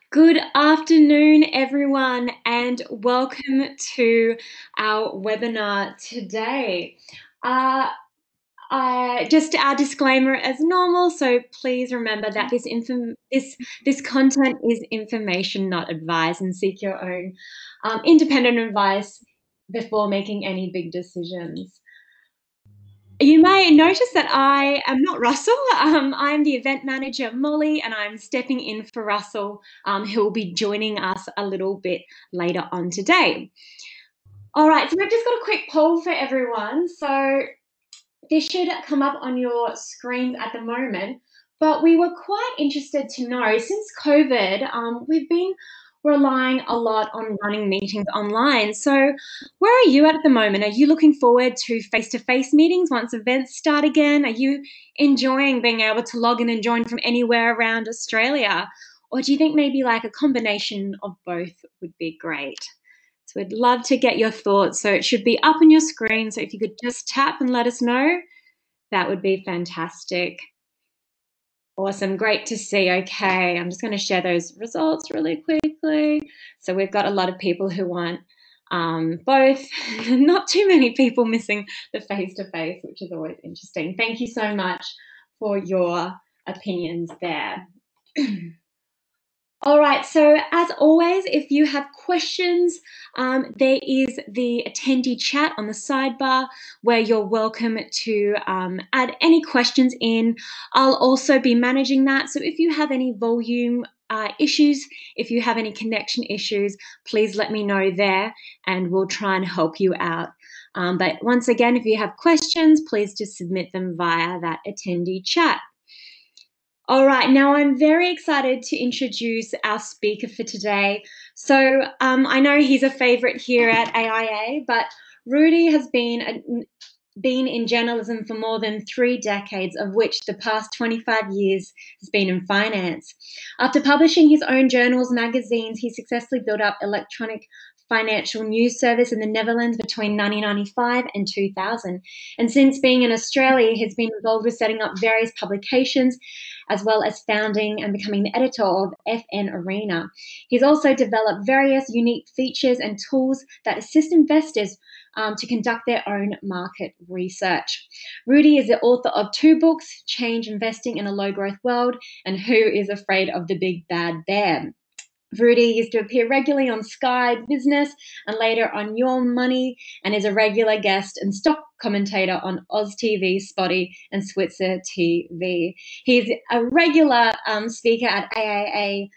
Good afternoon, everyone, and welcome to our webinar today. Uh, just our disclaimer as normal, so please remember that this content is information, not advice, and seek your own independent advice before making any big decisions. You may notice that I am not Russell. I'm the event manager, Molly, and I'm stepping in for Russell, who will be joining us a little bit later on today. All right, so we've just got a quick poll for everyone. So this should come up on your screens at the moment. But we were quite interested to know, since COVID, we've been relying a lot on running meetings online. So where are you at the moment? Are you looking forward to face-to-face meetings once events start again? Are you enjoying being able to log in and join from anywhere around Australia? Or do you think maybe like a combination of both would be great? So we'd love to get your thoughts. So it should be up on your screen. So if you could just tap and let us know, that would be fantastic. Awesome, great to see. Okay, I'm just going to share those results really quickly. So we've got a lot of people who want both. Not too many people missing the face-to-face, which is always interesting. Thank you so much for your opinions there. All right, so as always, if you have questions, there is the attendee chat on the sidebar where you're welcome to add any questions in. I'll also be managing that, so if you have any volume issues, if you have any connection issues, please let me know there and we'll try and help you out. But once again, if you have questions, please just submit them via that attendee chat. All right, now I'm very excited to introduce our speaker for today. So I know he's a favorite here at AIA, but Rudy has been in journalism for more than 3 decades, of which the past 25 years has been in finance. After publishing his own journals, magazines, he successfully built up electronic financial news service in the Netherlands between 1995 and 2000. And since being in Australia, he has been involved with setting up various publications, as well as founding and becoming the editor of FN Arena. He's also developed various unique features and tools that assist investors to conduct their own market research. Rudy is the author of 2 books, Change Investing in a Low Growth World and Who is Afraid of the Big Bad Bear. Rudy used to appear regularly on Sky Business and later on Your Money, and is a regular guest and stock commentator on Oz TV, Spotty, and Switzer TV. He's a regular speaker at AAA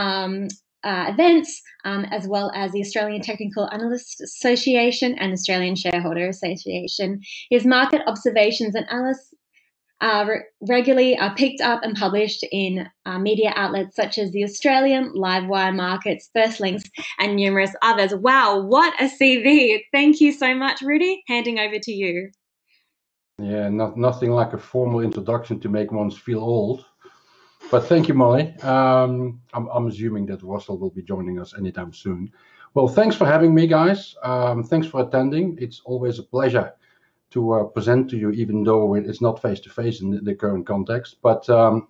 events, as well as the Australian Technical Analysts Association and Australian Shareholder Association. His market observations and analysis regularly are picked up and published in media outlets such as the Australian, Livewire Markets, First Links, and numerous others. Wow, what a CV. Thank you so much, Rudy. Handing over to you. Yeah, nothing like a formal introduction to make one feel old. But thank you, Molly. I'm assuming that Russell will be joining us anytime soon. Well, thanks for having me, guys. Thanks for attending. It's always a pleasure to present to you, even though it's not face-to-face in the current context. But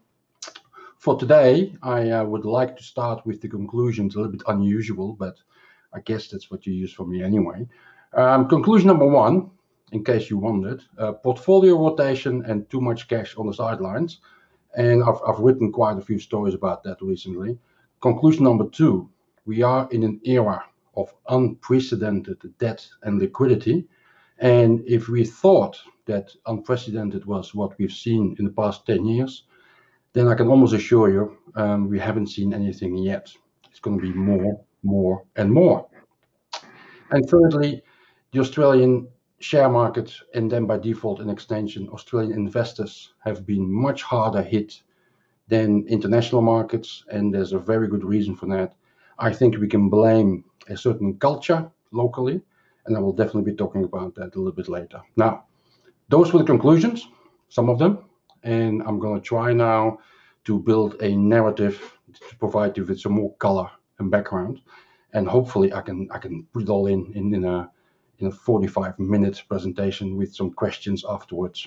for today, I would like to start with the conclusions, a little bit unusual, but I guess that's what you use for me anyway. Conclusion number 1, in case you wondered, portfolio rotation and too much cash on the sidelines. And I've written quite a few stories about that recently. Conclusion number 2, we are in an era of unprecedented debt and liquidity. And if we thought that unprecedented was what we've seen in the past 10 years, then I can almost assure you we haven't seen anything yet. It's going to be more, and more. And thirdly, the Australian share market, and then by default in extension, Australian investors have been much harder hit than international markets, and there's a very good reason for that. I think we can blame a certain culture locally, and I will definitely be talking about that a little bit later. Now, those were the conclusions, some of them, and I'm going to try now to build a narrative to provide you with some more color and background, and hopefully I can put it all in a 45-minute presentation with some questions afterwards.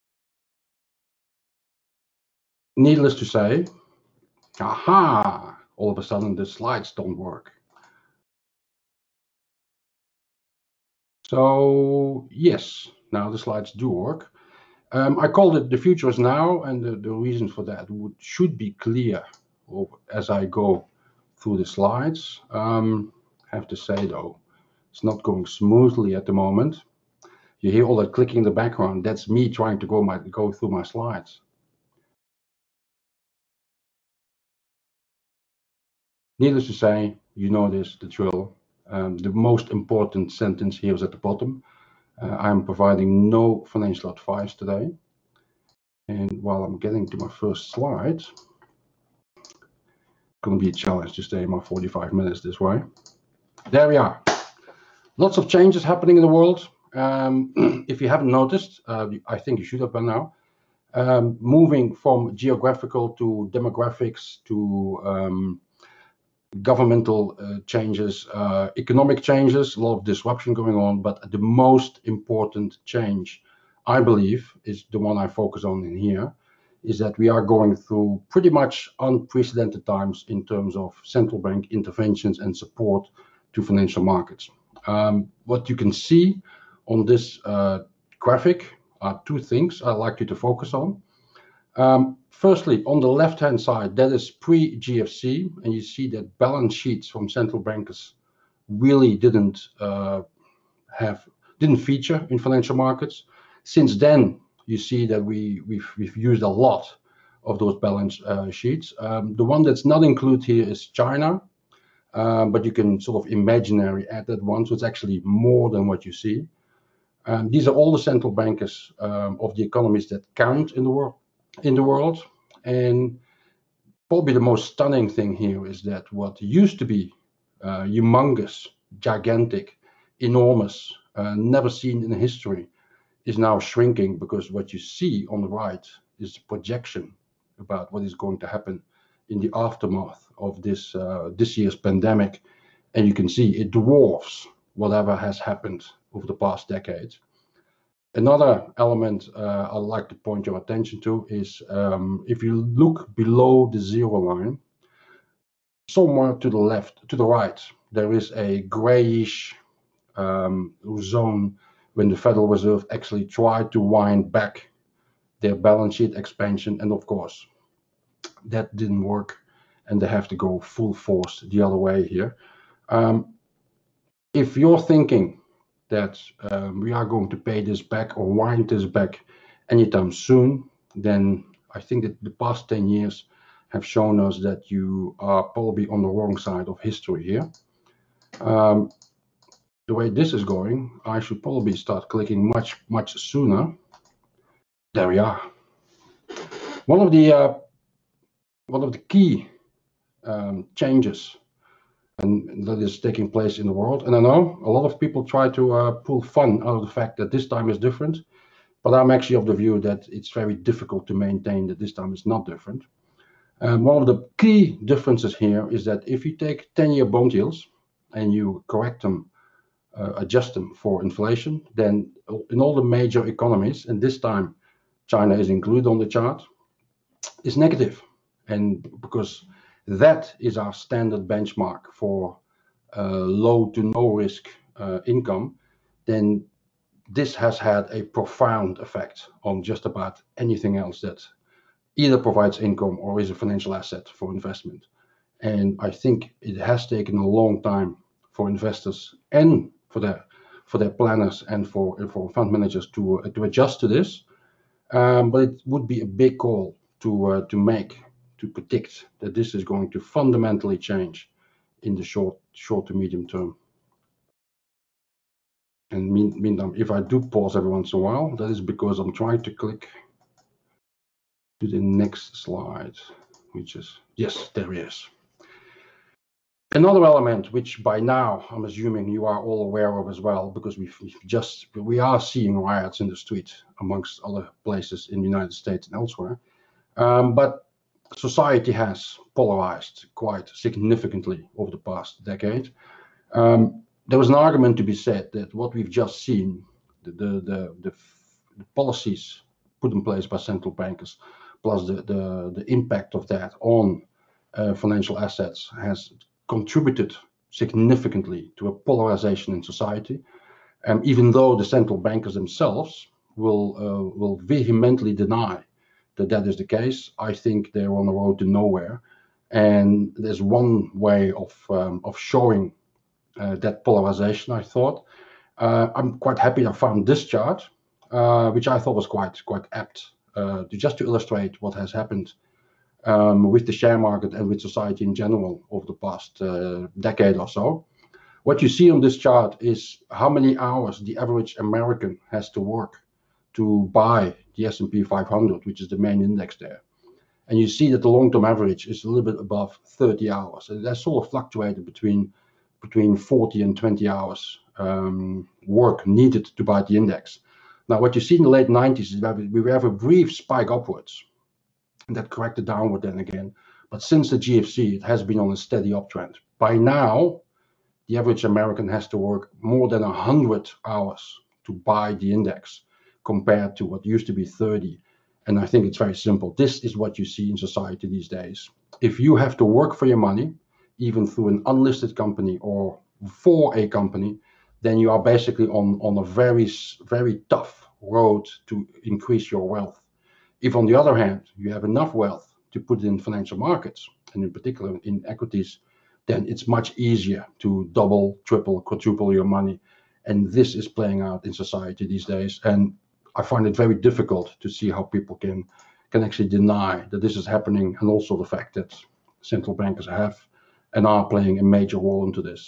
Needless to say, aha, all of a sudden the slides don't work. So yes, now the slides do work. I called it The Future is Now, and the reason for that should be clear as I go through the slides. Have to say though, it's not going smoothly at the moment. You hear all that clicking in the background. That's me trying to go through my slides. Needless to say, you know this, the drill. The most important sentence here is at the bottom. I'm providing no financial advice today. And while I'm getting to my first slide, it's going to be a challenge to stay my 45 minutes this way. There we are. Lots of changes happening in the world. If you haven't noticed, I think you should have by now. Moving from geographical to demographics to governmental changes, economic changes, a lot of disruption going on, but the most important change, I believe, is the one I focus on in here, is that we are going through pretty much unprecedented times in terms of central bank interventions and support to financial markets. What you can see on this graphic are two things I'd like you to focus on. Firstly, on the left-hand side, that is pre-GFC, and you see that balance sheets from central bankers really didn't feature in financial markets. Since then, you see that we've used a lot of those balance sheets. The one that's not included here is China, but you can sort of imaginary add that one, so it's actually more than what you see. These are all the central bankers of the economies that count in the world. And probably the most stunning thing here is that what used to be humongous, gigantic, enormous, never seen in history is now shrinking, because what you see on the right is projection about what is going to happen in the aftermath of this year's pandemic. And you can see it dwarfs whatever has happened over the past decade. Another element I'd like to point your attention to is if you look below the zero line, somewhere to the left, to the right, there is a grayish zone when the Federal Reserve actually tried to wind back their balance sheet expansion. And of course, that didn't work, and they have to go full force the other way here. If you're thinking that we are going to pay this back or wind this back anytime soon, then I think that the past 10 years have shown us that you are probably on the wrong side of history here. The way this is going, I should probably start clicking much sooner. There we are. One of the key changes and that is taking place in the world. And I know a lot of people try to pull fun out of the fact that this time is different, but I'm actually of the view that it's very difficult to maintain that this time is not different. One of the key differences here is that if you take 10-year bond yields and you correct them, adjust them for inflation, then in all the major economies, and this time China is included on the chart, is negative. And because that is our standard benchmark for low to no risk income, then this has had a profound effect on just about anything else that either provides income or is a financial asset for investment. And I think it has taken a long time for investors and for their planners and for fund managers to adjust to this. But it would be a big call to predict that this is going to fundamentally change in the short to medium term. And meantime, if I do pause every once in a while, that is because I'm trying to click to the next slide, which is, yes, there it is. Another element, which by now I'm assuming you are all aware of as well, because we are seeing riots in the street amongst other places in the United States and elsewhere. But society has polarized quite significantly over the past decade. There was an argument to be said that what we've just seen, the policies put in place by central bankers, plus the impact of that on financial assets has contributed significantly to a polarization in society. Even though the central bankers themselves will vehemently deny that that is the case, I think they're on the road to nowhere. And there's one way of showing that polarization, I thought. I'm quite happy I found this chart, which I thought was quite apt just to illustrate what has happened with the share market and with society in general over the past decade or so. What you see on this chart is how many hours the average American has to work to buy the S&P 500, which is the main index there. And you see that the long-term average is a little bit above 30 hours. And that sort of fluctuated between 40 and 20 hours work needed to buy the index. Now, what you see in the late 90s is that we have a brief spike upwards that corrected downward then again. But since the GFC, it has been on a steady uptrend. By now, the average American has to work more than 100 hours to buy the index compared to what used to be 30. And I think it's very simple. This is what you see in society these days. If you have to work for your money, even through an unlisted company or for a company, then you are basically on a very, very tough road to increase your wealth. If on the other hand, you have enough wealth to put it in financial markets, and in particular in equities, then it's much easier to double, triple, quadruple your money. And this is playing out in society these days. And I find it very difficult to see how people can actually deny that this is happening, and also the fact that central bankers have and are playing a major role into this.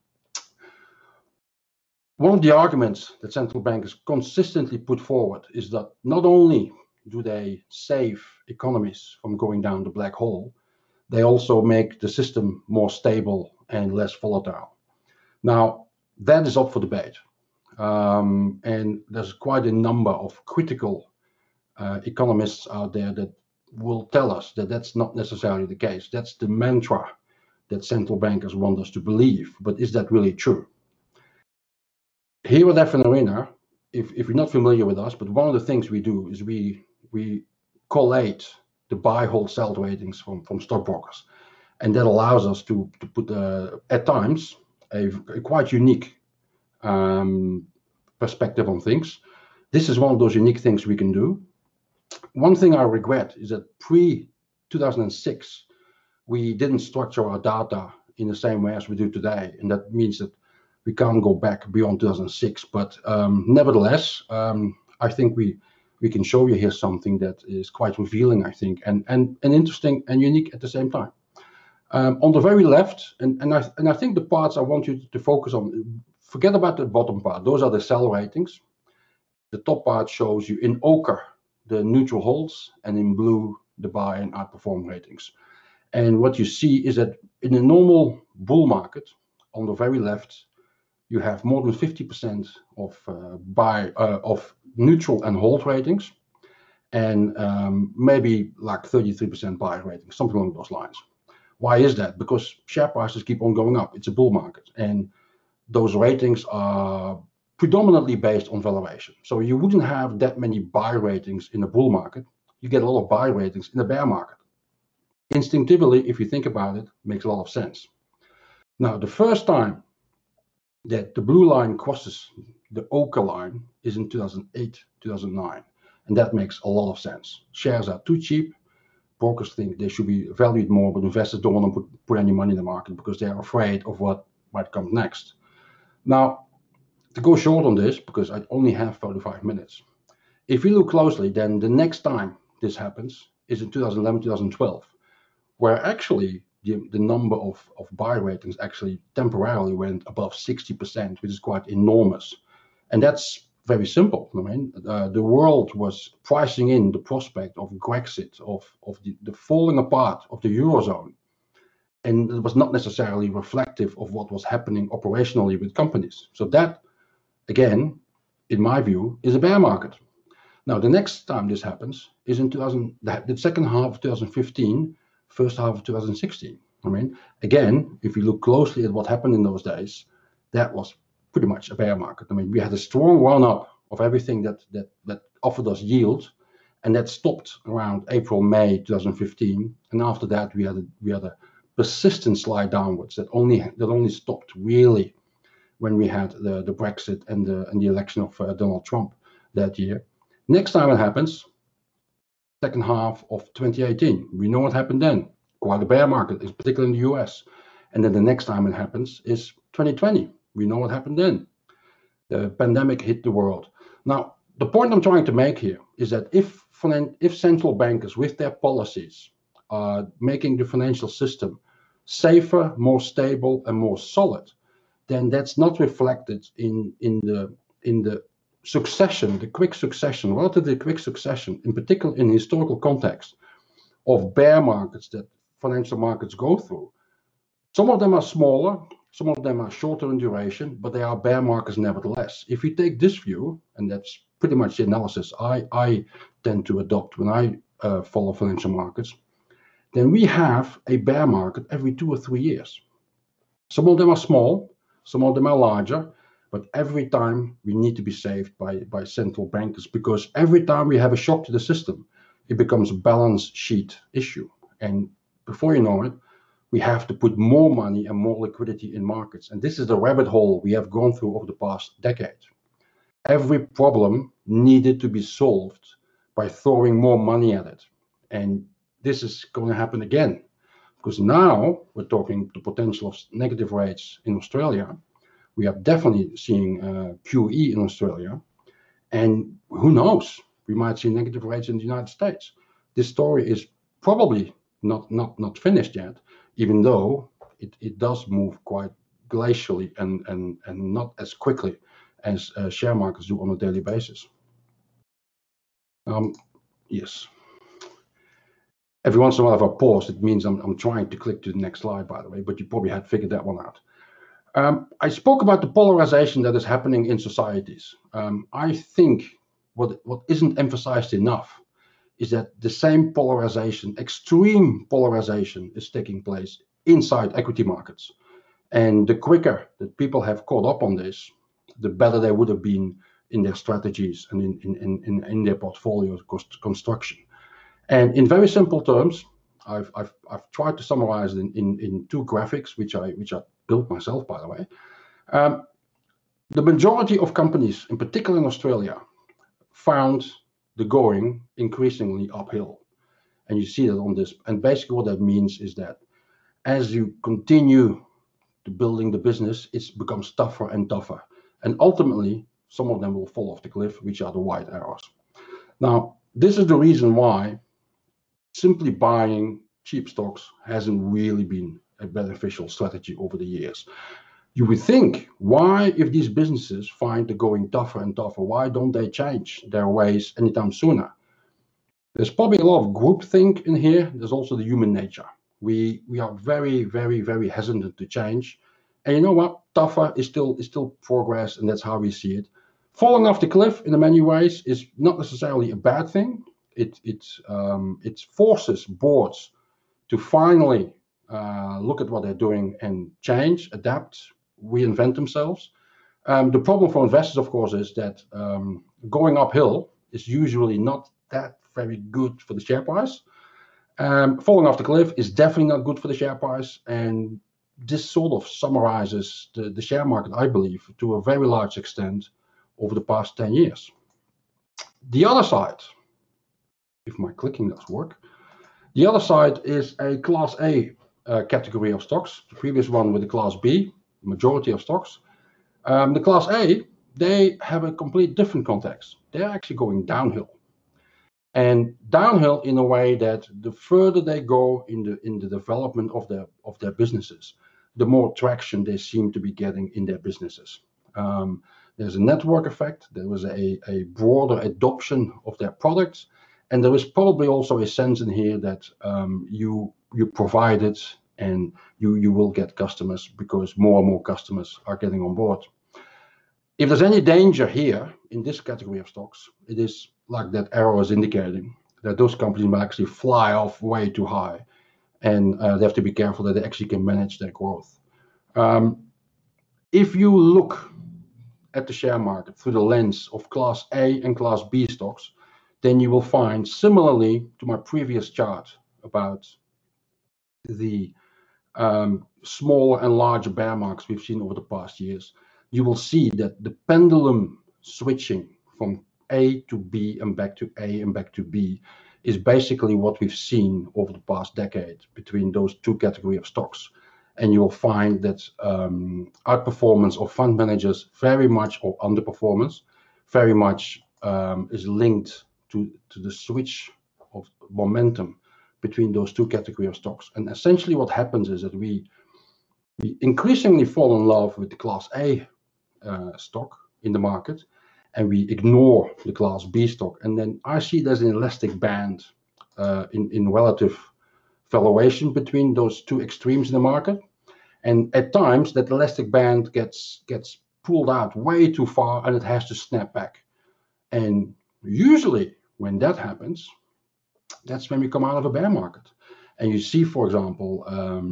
One of the arguments that central bankers consistently put forward is that not only do they save economies from going down the black hole, they also make the system more stable and less volatile. Now, that is up for debate. And there's quite a number of critical economists out there that will tell us that that's not necessarily the case. That's the mantra that central bankers want us to believe. But is that really true? Here at FN Arena, if you're not familiar with us, but one of the things we do is we collate the buy, hold, sell ratings from stockbrokers. And that allows us to put, at times, a quite unique perspective on things. This is one of those unique things we can do. One thing I regret is that pre-2006, we didn't structure our data in the same way as we do today. And that means that we can't go back beyond 2006. But nevertheless, I think we can show you here something that is quite revealing, I think, and interesting and unique at the same time. On the very left, and I think the parts I want you to focus on, forget about the bottom part. Those are the sell ratings. The top part shows you in ochre the neutral holds, and in blue the buy and outperform ratings. And what you see is that in a normal bull market, on the very left, you have more than 50% of neutral and hold ratings, and maybe like 33% buy ratings, something along those lines. Why is that? Because share prices keep on going up. It's a bull market, and those ratings are predominantly based on valuation. So you wouldn't have that many buy ratings in a bull market. You get a lot of buy ratings in a bear market. Instinctively, if you think about it, makes a lot of sense. Now, the first time that the blue line crosses the ochre line is in 2008, 2009. And that makes a lot of sense. Shares are too cheap. Brokers think they should be valued more, but investors don't want to put any money in the market because they're afraid of what might come next. Now, to go short on this, because I only have 45 minutes, if you look closely, then the next time this happens is in 2011, 2012, where actually the number of buy ratings actually temporarily went above 60%, which is quite enormous. And that's very simple. I mean, the world was pricing in the prospect of Brexit, of the falling apart of the Eurozone. And it was not necessarily reflective of what was happening operationally with companies. So that, again, in my view, is a bear market. Now, the next time this happens is in the second half of 2015, first half of 2016. I mean, again, if you look closely at what happened in those days, that was pretty much a bear market. I mean, we had a strong run-up of everything that offered us yield, and that stopped around April, May 2015. And after that, we had a persistent slide downwards that only stopped really when we had the Brexit and the election of Donald Trump that year. Next time it happens, second half of 2018. We know what happened then. Quite a bear market, particularly in the US. And then the next time it happens is 2020. We know what happened then. The pandemic hit the world. Now, the point I'm trying to make here is that if central bankers with their policies are making the financial system safer, more stable, and more solid, then that's not reflected in the succession, the quick succession, relatively quick succession, in particular in historical context, of bear markets that financial markets go through. Some of them are smaller, some of them are shorter in duration, but they are bear markets nevertheless. If you take this view, and that's pretty much the analysis I tend to adopt when I follow financial markets, then we have a bear market every 2 or 3 years. Some of them are small, some of them are larger, but every time we need to be saved by central bankers, because every time we have a shock to the system, it becomes a balance sheet issue. And before you know it, we have to put more money and more liquidity in markets. And this is the rabbit hole we have gone through over the past decade. Every problem needed to be solved by throwing more money at it. And this is going to happen again, because now we're talking the potential of negative rates in Australia. We are definitely seeing QE in Australia. And who knows, we might see negative rates in the United States. This story is probably not finished yet, even though it does move quite glacially and not as quickly as share markets do on a daily basis. Yes. Every once in a while, if I pause, it means I'm trying to click to the next slide, by the way, but you probably had figured that one out. I spoke about the polarization that is happening in societies. I think what isn't emphasized enough is that the same polarization, extreme polarization, is taking place inside equity markets. And the quicker that people have caught up on this, the better they would have been in their strategies and in their portfolio construction. And in very simple terms, I've tried to summarize it in 2 graphics, which I built myself, by the way. The majority of companies, in particular in Australia, found the going increasingly uphill. And you see that on this. And basically what that means is that as you continue to building the business, it becomes tougher and tougher. And ultimately, some of them will fall off the cliff, which are the white arrows. Now, this is the reason why simply buying cheap stocks hasn't really been a beneficial strategy over the years. You would think, why, if these businesses find the going tougher and tougher, why don't they change their ways anytime sooner? There's probably a lot of groupthink in here. There's also the human nature. We are very, very, very hesitant to change. And you know what? Tougher is still progress, and that's how we see it. Falling off the cliff in many ways is not necessarily a bad thing. It forces boards to finally look at what they're doing and change, adapt, reinvent themselves. The problem for investors, of course, is that going uphill is usually not that very good for the share price. Falling off the cliff is definitely not good for the share price. And this sort of summarizes the share market, I believe, to a very large extent over the past 10 years. The other side, if my clicking does work, the other side is a Class A category of stocks. The previous one with the Class B, majority of stocks. The Class A, they have a complete different context. They're actually going downhill. And downhill in a way that the further they go in the development of their businesses, the more traction they seem to be getting in their businesses. There's a network effect. There was a broader adoption of their products. And there is probably also a sense in here that you provide it and you will get customers because more and more customers are getting on board. If there's any danger here in this category of stocks, it is like that arrow is indicating that those companies will actually fly off way too high. And they have to be careful that they actually can manage their growth. If you look at the share market through the lens of Class A and Class B stocks, then you will find, similarly to my previous chart about the smaller and larger bear markets we've seen over the past years, you will see that the pendulum switching from A to B and back to A and back to B is basically what we've seen over the past decade between those two categories of stocks. And you will find that outperformance of fund managers very much, or underperformance, very much is linked to the switch of momentum between those two categories of stocks. And essentially what happens is that we increasingly fall in love with the Class A stock in the market, and we ignore the Class B stock. And then I see there's an elastic band in relative valuation between those two extremes in the market. And at times that elastic band gets pulled out way too far and it has to snap back. And usually when that happens, that's when we come out of a bear market. And you see, for example,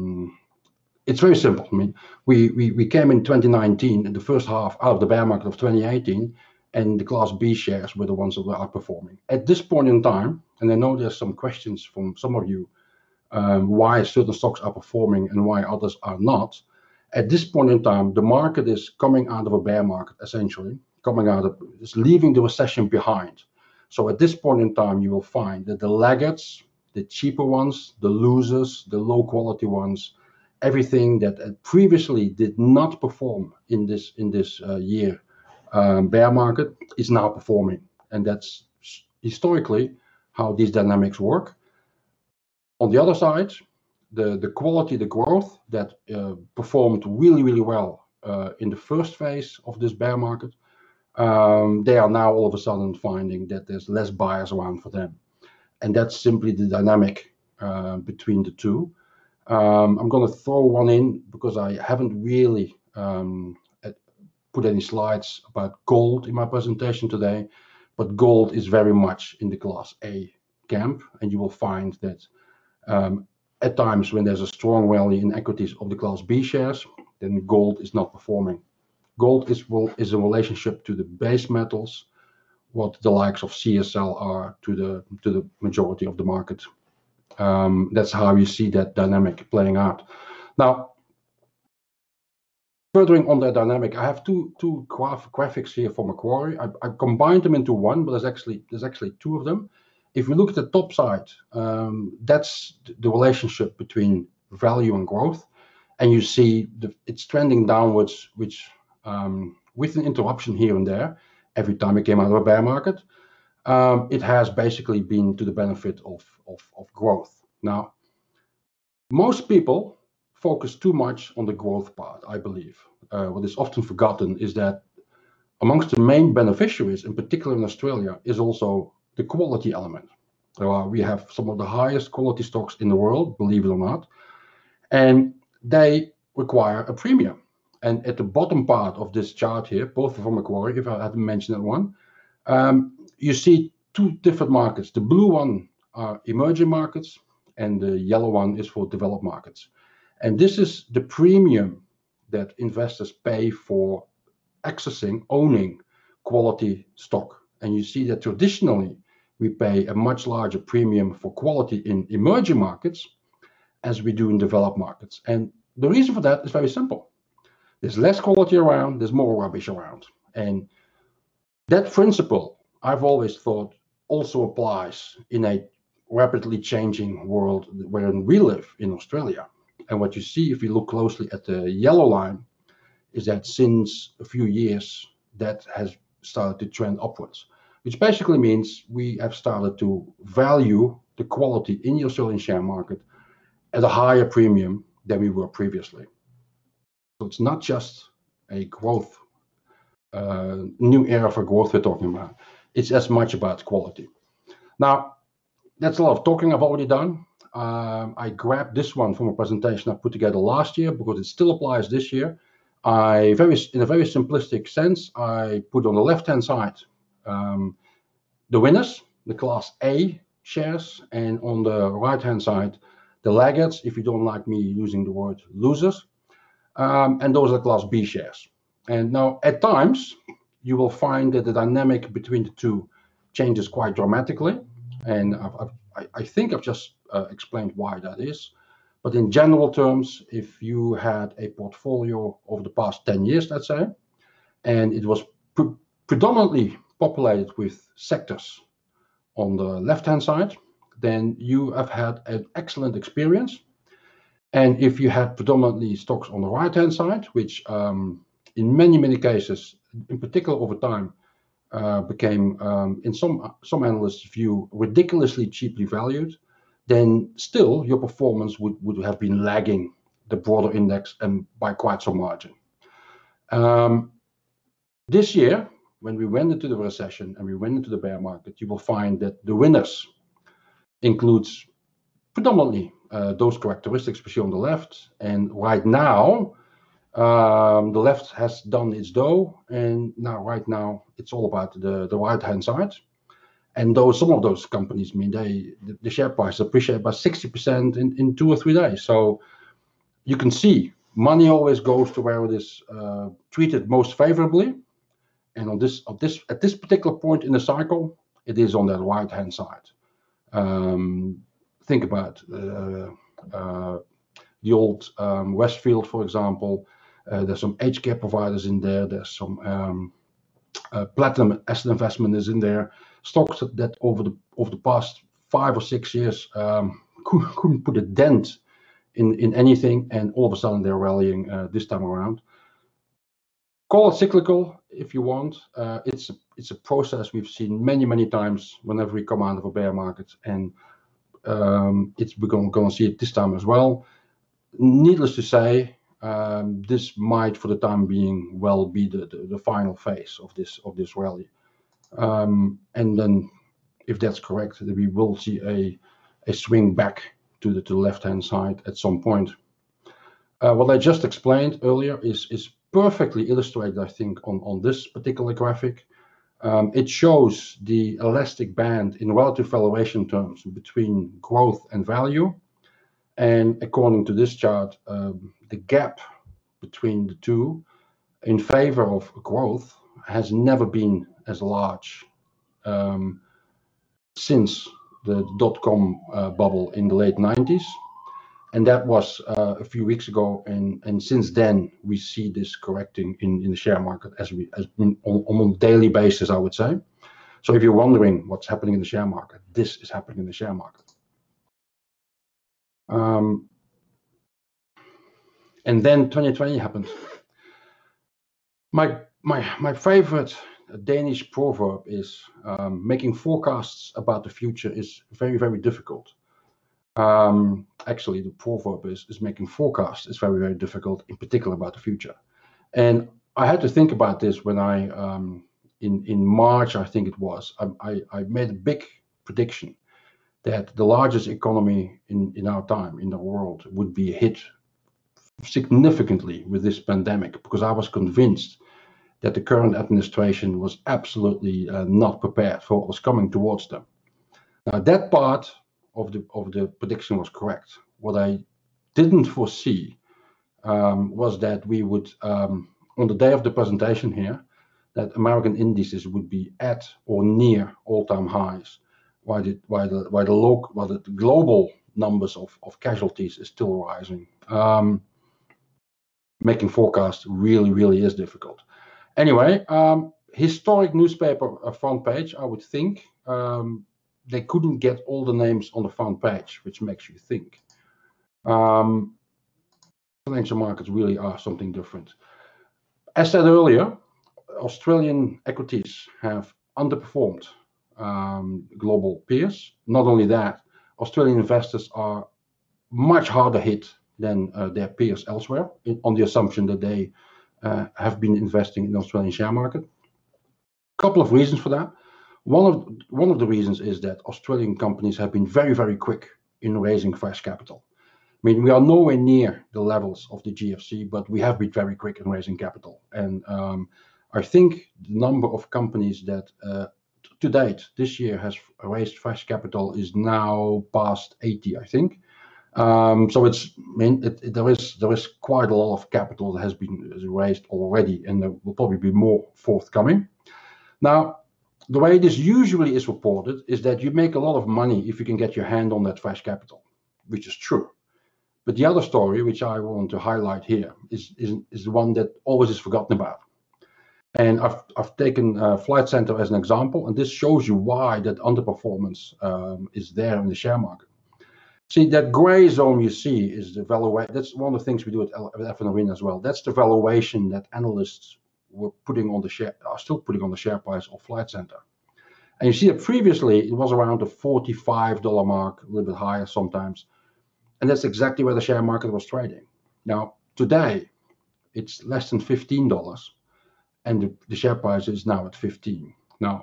it's very simple. I mean, we came in 2019 in the first half out of the bear market of 2018, and the Class B shares were the ones that were outperforming. At this point in time, and I know there's some questions from some of you, why certain stocks are performing and why others are not. At this point in time, the market is coming out of a bear market, essentially, it's leaving the recession behind. So at this point in time, you will find that the laggards, the cheaper ones, the losers, the low quality ones, everything that previously did not perform in this year bear market is now performing. And that's historically how these dynamics work. On the other side, the quality, the growth that performed really, really well in the first phase of this bear market, they are now all of a sudden finding that there's less buyers around for them. And that's simply the dynamic between the two. I'm going to throw one in because I haven't really put any slides about gold in my presentation today, but gold is very much in the Class A camp, and you will find that at times when there's a strong rally in equities of the Class B shares, then gold is not performing. Gold is a relationship to the base metals, what the likes of CSL are to the majority of the market. That's how you see that dynamic playing out. Now, furthering on that dynamic, I have two graphics here for Macquarie. I combined them into one, but there's actually two of them. If we look at the top side, that's the relationship between value and growth, and you see it's trending downwards, which with an interruption here and there every time it came out of a bear market. It has basically been to the benefit of growth. Now, most people focus too much on the growth part, I believe. What is often forgotten is that amongst the main beneficiaries, in particular in Australia, is also the quality element. We have some of the highest quality stocks in the world, believe it or not, and they require a premium. And at the bottom part of this chart here, both from Macquarie, if I hadn't mentioned that one, you see two different markets. The blue one are emerging markets, and the yellow one is for developed markets. And this is the premium that investors pay for accessing, owning quality stock. And you see that traditionally, we pay a much larger premium for quality in emerging markets as we do in developed markets. And the reason for that is very simple. There's less quality around, there's more rubbish around. And that principle, I've always thought, also applies in a rapidly changing world wherein we live in Australia. And what you see, if you look closely at the yellow line, is that since a few years, that has started to trend upwards, which basically means we have started to value the quality in the Australian share market at a higher premium than we were previously. So it's not just a growth, new era for growth we're talking about. It's as much about quality. Now, that's a lot of talking I've already done. I grabbed this one from a presentation I put together last year because it still applies this year. In a very simplistic sense, I put on the left-hand side the winners, the Class A shares, and on the right-hand side, the laggards, if you don't like me using the word losers, and those are Class B shares. And now, at times, you will find that the dynamic between the two changes quite dramatically, and I think I've just explained why that is. But in general terms, if you had a portfolio over the past 10 years, let's say, and it was predominantly populated with sectors on the left-hand side, then you have had an excellent experience. And if you had predominantly stocks on the right-hand side, which in many cases, in particular over time, became, in some analysts' view, ridiculously cheaply valued, then still your performance would have been lagging the broader index and by quite some margin. This year, when we went into the recession and we went into the bear market, you will find that the winners includes predominantly those characteristics we see on the left. And right now, the left has done its dough, and right now it's all about the right-hand side. And some of those companies, I mean, the share price appreciated by 60% in 2 or 3 days. So you can see money always goes to where it is treated most favorably. And at this particular point in the cycle, it is on that right-hand side. Think about the old Westfield, for example. There's some aged care providers in there. There's some Platinum Asset Investment is in there. Stocks that over the past 5 or 6 years couldn't put a dent in anything, and all of a sudden they're rallying this time around. Call it cyclical if you want. It's a process we've seen many times whenever we come out of a bear market, and we're going to see it this time as well. Needless to say, this might, for the time being, well be the final phase of this rally. And then, if that's correct, then we will see a swing back to the left-hand side at some point. What I just explained earlier is perfectly illustrated, I think, on this particular graphic. It shows the elastic band in relative valuation terms between growth and value. And according to this chart, the gap between the two in favor of growth has never been as large since the dot-com bubble in the late 90s. And that was a few weeks ago, and since then we see this correcting in the share market on a daily basis, I would say. So if you're wondering what's happening in the share market, this is happening in the share market. And then 2020 happened. My favorite Danish proverb is making forecasts about the future is very difficult. Actually, the proverb is making forecasts is very difficult, in particular about the future. And I had to think about this when I in March, I think it was, I made a big prediction that the largest economy in our time in the world would be hit significantly with this pandemic, because I was convinced that the current administration was absolutely not prepared for what was coming towards them. Now, that part of the prediction was correct. What I didn't foresee was that we would, on the day of the presentation here, that American indices would be at or near all-time highs, while the global numbers of casualties is still rising. Making forecasts really is difficult. Anyway, historic newspaper front page, I would think. They couldn't get all the names on the front page, which makes you think. Financial markets really are something different. As said earlier, Australian equities have underperformed global peers. Not only that, Australian investors are much harder hit than their peers elsewhere, on the assumption that they have been investing in the Australian share market. A couple of reasons for that. One of the reasons is that Australian companies have been very quick in raising fresh capital. I mean, we are nowhere near the levels of the GFC, but we have been very quick in raising capital. And I think the number of companies that to date this year has raised fresh capital is now past 80, I think. So there is quite a lot of capital that has been raised already, and there will probably be more forthcoming. Now, the way this usually is reported is that you make a lot of money if you can get your hand on that fresh capital, which is true. But the other story, which I want to highlight here, is the one that always is forgotten about. And I've taken Flight Centre as an example, and this shows you why that underperformance is there in the share market. See, that gray zone you see is the valuation. That's one of the things we do at F1 Arena as well. That's the valuation that analysts were putting on the share, are still putting on the share price of Flight Centre. And you see that previously it was around the $45 mark, a little bit higher sometimes. And that's exactly where the share market was trading. Now, today, it's less than $15, and the share price is now at 15. Now,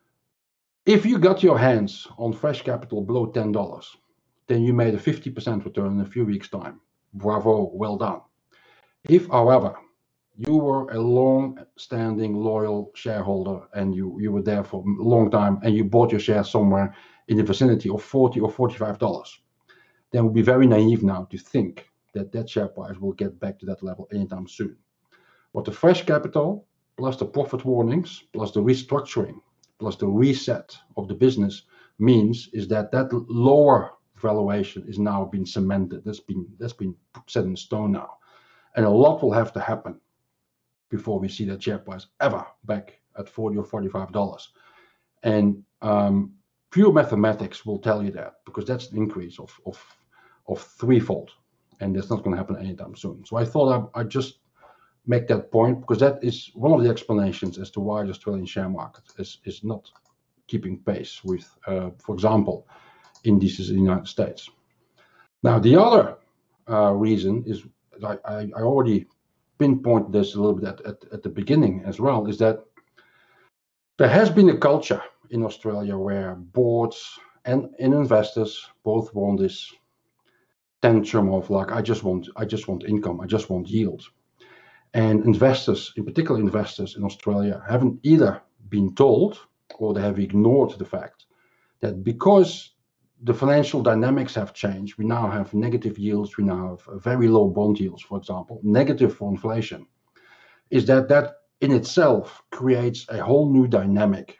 if you got your hands on fresh capital below $10, then you made a 50% return in a few weeks' time. Bravo, well done. If, however, you were a long-standing, loyal shareholder and you were there for a long time and you bought your shares somewhere in the vicinity of $40 or $45, then it would be very naive now to think that that share price will get back to that level anytime soon. What the fresh capital, plus the profit warnings, plus the restructuring, plus the reset of the business means is that that lower valuation is now being cemented. That's been set in stone now. And a lot will have to happen before we see that share price ever back at $40 or $45. And pure mathematics will tell you that, because that's an increase of threefold, and that's not going to happen anytime soon. So I thought I'd just make that point, because that is one of the explanations as to why the Australian share market is not keeping pace with, for example, indices in the United States. Now, the other reason is, I already pinpointed this a little bit at the beginning as well, is that there has been a culture in Australia where boards and investors both want this tantrum of like, I just want income, I just want yield. And investors, in particular investors in Australia, haven't either been told or they have ignored the fact that because the financial dynamics have changed, we now have negative yields, we now have very low bond yields, for example, negative for inflation, is that in itself creates a whole new dynamic.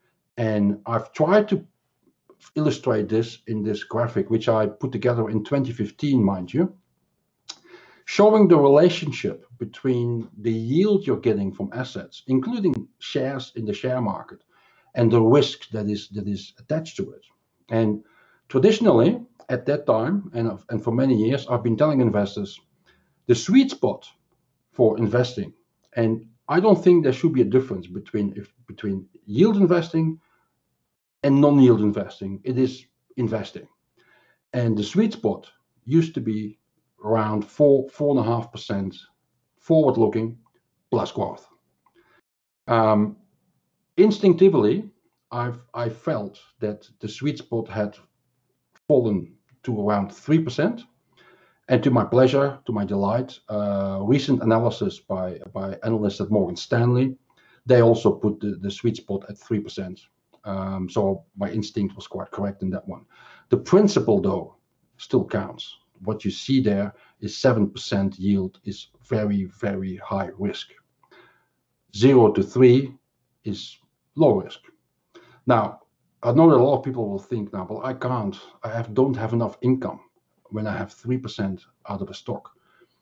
And I've tried to illustrate this in this graphic, which I put together in 2015, mind you, showing the relationship between the yield you're getting from assets, including shares in the share market, and the risk that is attached to it. And traditionally, at that time, and for many years, I've been telling investors the sweet spot for investing, and I don't think there should be a difference between yield investing and non-yield investing. It is investing, and the sweet spot used to be around 4.5% forward-looking plus growth. Instinctively, I felt that the sweet spot had fallen to around 3%, and to my pleasure, to my delight, recent analysis by analysts at Morgan Stanley, they also put the sweet spot at 3%. So my instinct was quite correct in that one. The principle, though, still counts. What you see there is 7% yield is very, very high risk. 0 to 3 is low risk. Now, I know that a lot of people will think now, well, don't have enough income when I have 3% out of a stock.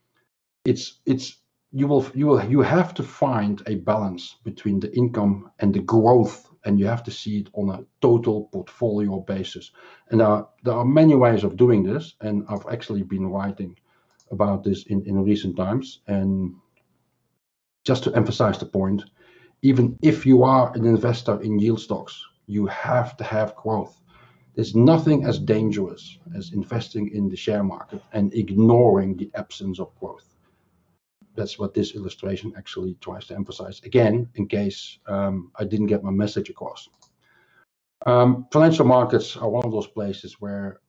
You have to find a balance between the income and the growth, and you have to see it on a total portfolio basis. And there are many ways of doing this, and I've actually been writing about this in recent times. And just to emphasize the point, even if you are an investor in yield stocks, you have to have growth. There's nothing as dangerous as investing in the share market and ignoring the absence of growth. That's what this illustration actually tries to emphasize. Again, in case I didn't get my message across. Financial markets are one of those places where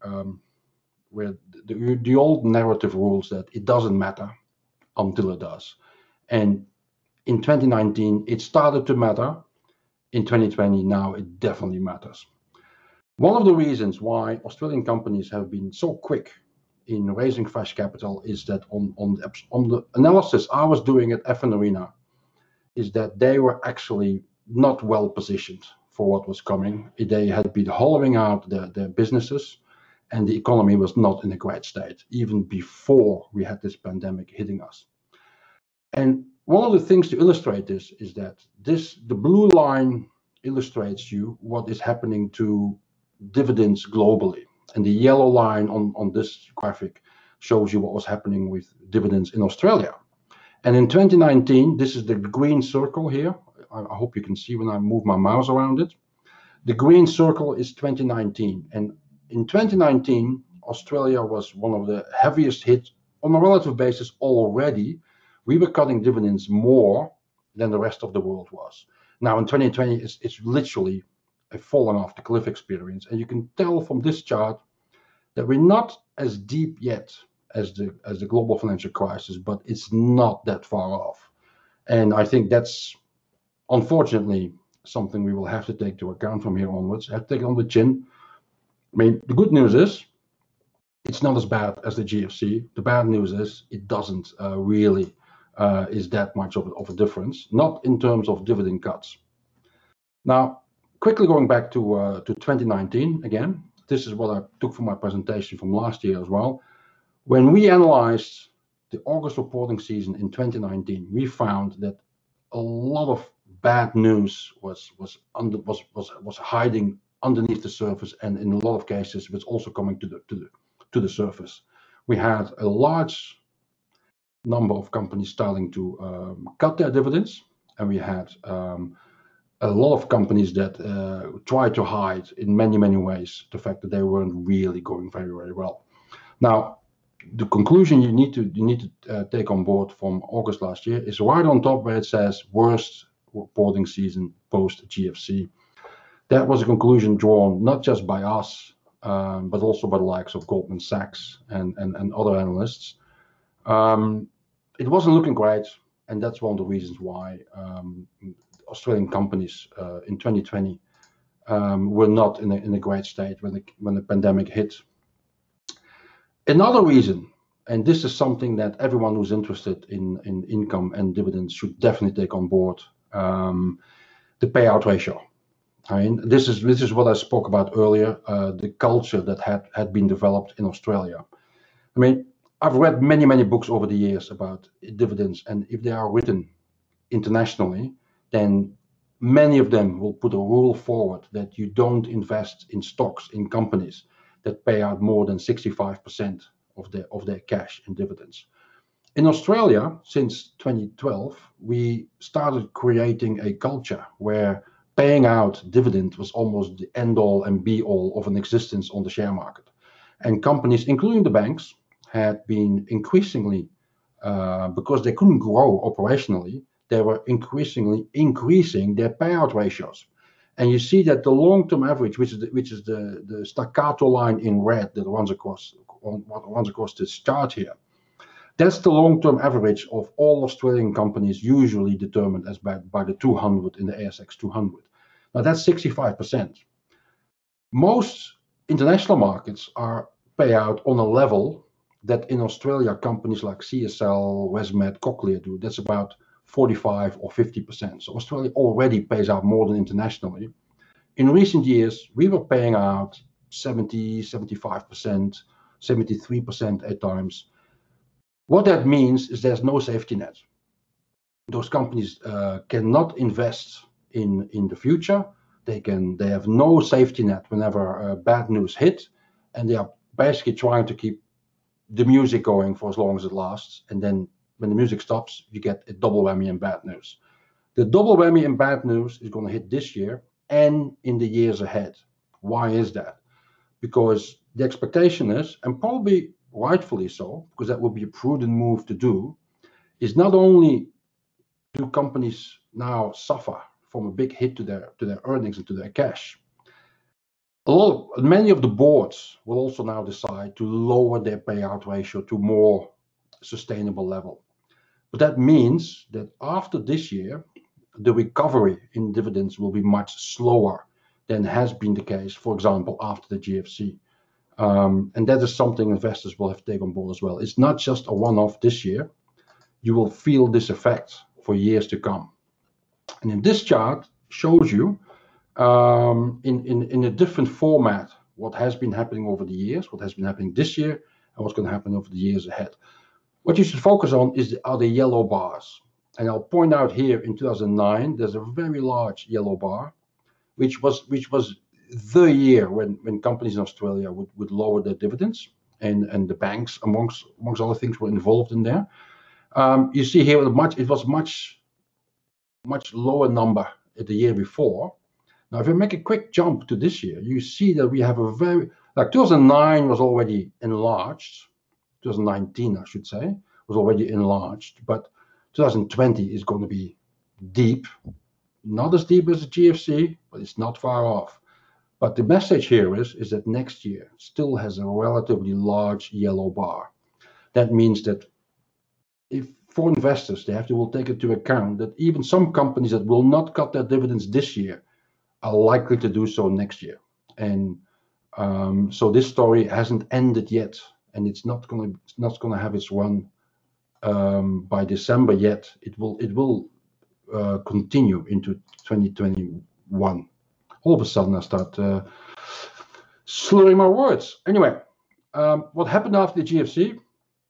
the old narrative rules that it doesn't matter until it does. And in 2019, it started to matter. In 2020, now it definitely matters. One of the reasons why Australian companies have been so quick in raising fresh capital is that on the analysis I was doing at F1 Arena is that they were actually not well positioned for what was coming. They had been hollowing out their businesses, and the economy was not in a great state, even before we had this pandemic hitting us. And one of the things to illustrate this is that the blue line illustrates you what is happening to dividends globally. And the yellow line on this graphic shows you what was happening with dividends in Australia. And in 2019, this is the green circle here. I hope you can see when I move my mouse around it. The green circle is 2019. And in 2019, Australia was one of the heaviest hit on a relative basis already. We were cutting dividends more than the rest of the world was. Now in 2020, it's literally a falling off the cliff experience. And you can tell from this chart that we're not as deep yet as the global financial crisis, but it's not that far off. And I think that's unfortunately something we will have to take into account from here onwards. Have to take it on the chin. I mean, the good news is it's not as bad as the GFC. The bad news is it doesn't really is that much of a difference, not in terms of dividend cuts. Now, quickly going back to 2019 again, this is what I took from my presentation from last year as well. When we analyzed the August reporting season in 2019, we found that a lot of bad news was hiding underneath the surface, and in a lot of cases, was also coming to the surface. We had a large number of companies starting to cut their dividends, and we had a lot of companies that tried to hide in many ways the fact that they weren't really going very well. Now, the conclusion you need to take on board from August last year is right on top where it says worst reporting season post GFC. That was a conclusion drawn not just by us, but also by the likes of Goldman Sachs and other analysts. It wasn't looking great, and that's one of the reasons why Australian companies in 2020 were not in a great state when the pandemic hit. Another reason, and this is something that everyone who's interested in income and dividends should definitely take on board, the payout ratio. I mean, this is what I spoke about earlier, the culture that had been developed in Australia. I mean, I've read many books over the years about dividends, and if they are written internationally, then many of them will put a rule forward that you don't invest in stocks in companies that pay out more than 65% of their cash in dividends. In Australia, since 2012, we started creating a culture where paying out dividend was almost the end-all and be-all of an existence on the share market. And companies, including the banks, had been increasingly, because they couldn't grow operationally, they were increasingly increasing their payout ratios. And you see that the long-term average, which is the staccato line in red that runs across this chart here, that's the long-term average of all Australian companies, usually determined as by the 200 in the ASX 200. Now that's 65%. Most international markets are payout on a level that in Australia companies like CSL, Westmed, Cochlear do. That's about 45 or 50%. So Australia already pays out more than internationally. In recent years, we were paying out 70, 75%, 73% at times. What that means is there's no safety net. Those companies cannot invest in the future. They have no safety net whenever bad news hit, and they are basically trying to keep the music going for as long as it lasts. And then when the music stops, you get a double whammy in bad news. The double whammy in bad news is going to hit this year and in the years ahead. Why is that? Because the expectation is, and probably rightfully so, because that would be a prudent move to do, is not only do companies now suffer from a big hit to their earnings and to their cash, many of the boards will also now decide to lower their payout ratio to more sustainable level. But that means that after this year, the recovery in dividends will be much slower than has been the case, for example, after the GFC. And that is something investors will have to take on board as well. It's not just a one-off this year. You will feel this effect for years to come. And in this chart shows you in a different format what has been happening over the years, what has been happening this year, and what's going to happen over the years ahead. What you should focus on are the yellow bars. And I'll point out here in 2009, there's a very large yellow bar, which was the year when companies in Australia would lower their dividends, and the banks, amongst other things, were involved in there. You see here, it was much lower number the year before. Now, if you make a quick jump to this year, you see that we have a very, like 2009 was already enlarged, 2019, I should say, was already enlarged, but 2020 is going to be deep, not as deep as the GFC, but it's not far off. But the message here is that next year still has a relatively large yellow bar. That means that if for investors, will take into account that even some companies that will not cut their dividends this year are likely to do so next year. And so this story hasn't ended yet, and it's not going to have its run by December yet. It will continue into 2021. All of a sudden, I start slurring my words. Anyway, what happened after the GFC?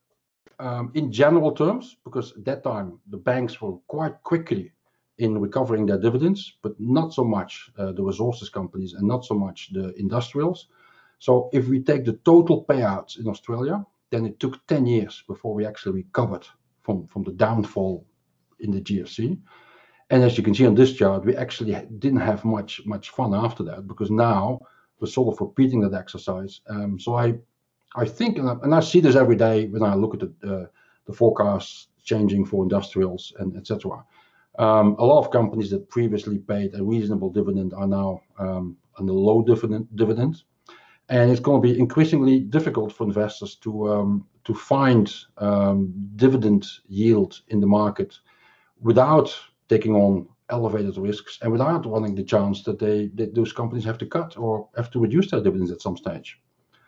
In general terms, because at that time the banks were quite quickly in recovering their dividends, but not so much the resources companies and not so much the industrials. So if we take the total payouts in Australia, then it took 10 years before we actually recovered from the downfall in the GFC. And as you can see on this chart, we actually didn't have much fun after that, because now we're sort of repeating that exercise. So I think, and I see this every day when I look at the forecasts changing for industrials and etc. A lot of companies that previously paid a reasonable dividend are now on the low dividend, and it's going to be increasingly difficult for investors to find dividend yield in the market without taking on elevated risks and without running the chance that those companies have to cut or have to reduce their dividends at some stage.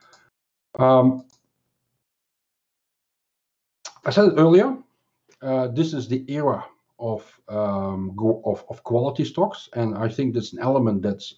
I said it earlier, this is the era of quality stocks, and I think that's an element that's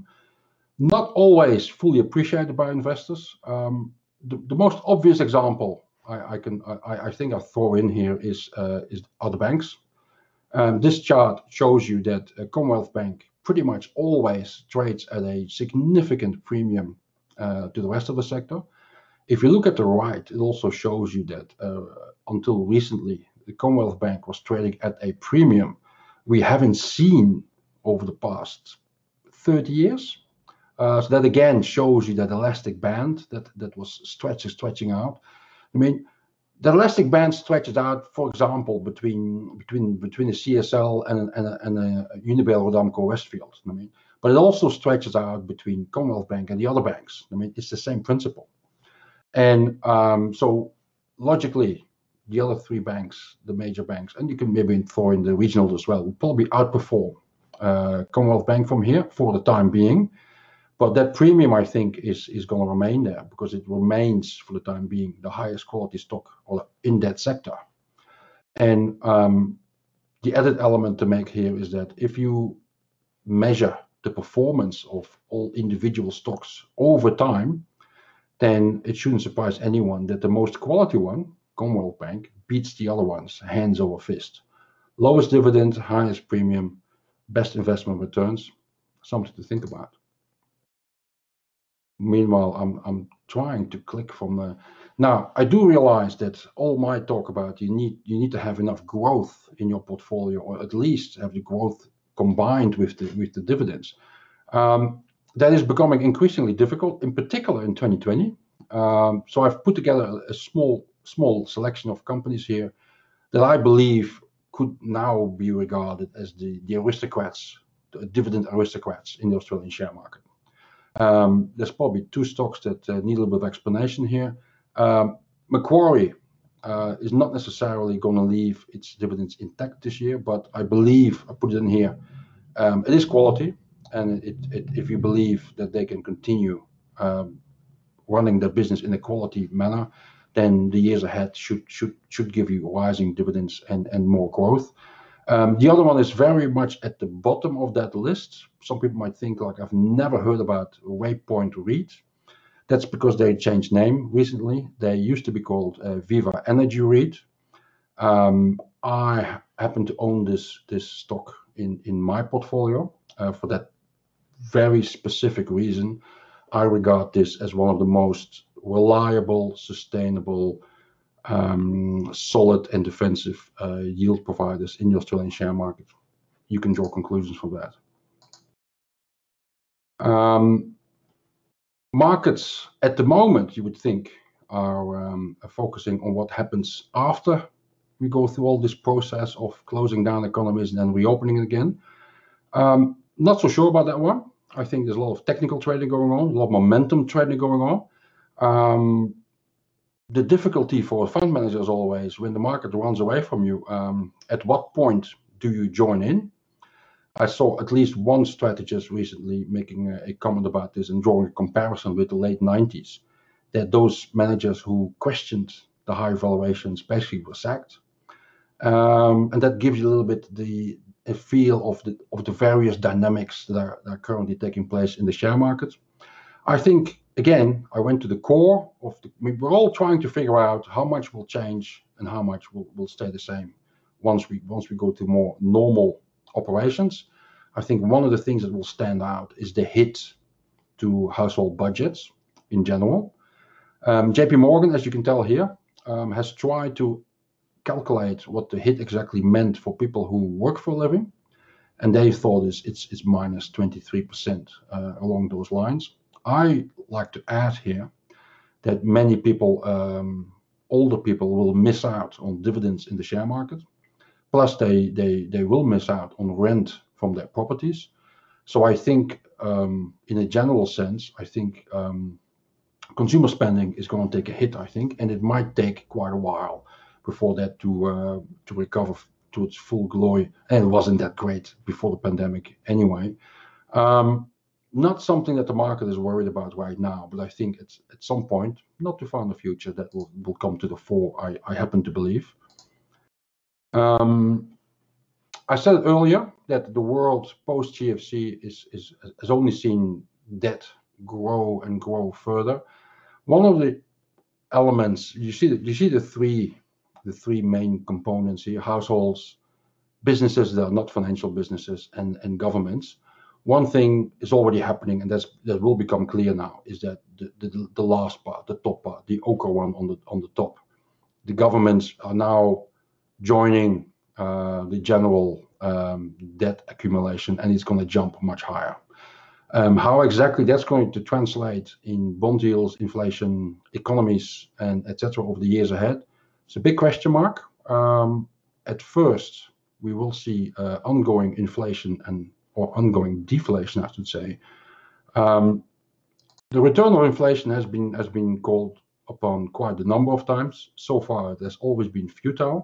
not always fully appreciated by investors. The most obvious example I think I'll throw in here is other banks. This chart shows you that Commonwealth Bank pretty much always trades at a significant premium to the rest of the sector. If you look at the right, it also shows you that until recently, the Commonwealth Bank was trading at a premium we haven't seen over the past 30 years. So that again shows you that elastic band that was stretching out. I mean, the elastic band stretches out, for example, between a CSL and a Unibail Rodamco Westfield. I mean, but it also stretches out between Commonwealth Bank and the other banks. I mean, it's the same principle. And so logically, the other three banks, the major banks, and you can maybe throw in the regional as well, will probably outperform Commonwealth Bank from here for the time being. But that premium, I think, is going to remain there because it remains, for the time being, the highest quality stock in that sector. And the added element to make here is that if you measure the performance of all individual stocks over time, then it shouldn't surprise anyone that the most quality one, Commonwealth Bank, beats the other ones hands over fist. Lowest dividend, highest premium, best investment returns, something to think about. Meanwhile, I'm trying to click from now. I do realize that all my talk about you need to have enough growth in your portfolio, or at least have the growth combined with the dividends. That is becoming increasingly difficult, in particular in 2020. So I've put together a small selection of companies here that I believe could now be regarded as the aristocrats, the dividend aristocrats in the Australian share market. There's probably two stocks that need a little bit of explanation here. Macquarie is not necessarily going to leave its dividends intact this year, but I believe, I put it in here, it is quality, and if you believe that they can continue running their business in a quality manner, then the years ahead should give you rising dividends and more growth. The other one is very much at the bottom of that list. Some people might think like I've never heard about Waypoint REIT. That's because they changed name recently. They used to be called Viva Energy REIT. I happen to own this stock in my portfolio for that very specific reason. I regard this as one of the most reliable, sustainable, solid and defensive yield providers in the Australian share market. You can draw conclusions from that. Markets at the moment, you would think, are focusing on what happens after we go through all this process of closing down economies and then reopening again. Not so sure about that one. I think there's a lot of technical trading going on, a lot of momentum trading going on. The difficulty for a fund manager is always when the market runs away from you, at what point do you join in? I saw at least one strategist recently making a comment about this and drawing a comparison with the late 90s, that those managers who questioned the high valuations basically were sacked. And that gives you a little bit a feel of the various dynamics that are currently taking place in the share market. I think, again, I went to the core of we're all trying to figure out how much will change and how much will stay the same once we go to more normal operations. I think one of the things that will stand out is the hit to household budgets in general. JP Morgan, as you can tell here, has tried to calculate what the hit exactly meant for people who work for a living, and they thought it's minus 23% along those lines. I like to add here that many people, older people, will miss out on dividends in the share market. Plus, they will miss out on rent from their properties. So I think, in a general sense, I think consumer spending is going to take a hit. I think, and it might take quite a while before that to recover to its full glory. And it wasn't that great before the pandemic anyway. Not something that the market is worried about right now, but I think it's at some point, not too far in the future, that will come to the fore. I happen to believe. I said earlier that the world post GFC has only seen debt grow and grow further. One of the elements you see the three main components here: households, businesses that are not financial businesses, and governments. One thing is already happening, and that will become clear now, is that the last part, the top part, the ochre one on the top, the governments are now joining the general debt accumulation, and it's going to jump much higher. How exactly that's going to translate in bond yields, inflation, economies, and etc. over the years ahead, it's a big question mark. At first, we will see ongoing inflation or ongoing deflation, I should say. The return of inflation has been called upon quite a number of times. So far, it has always been futile.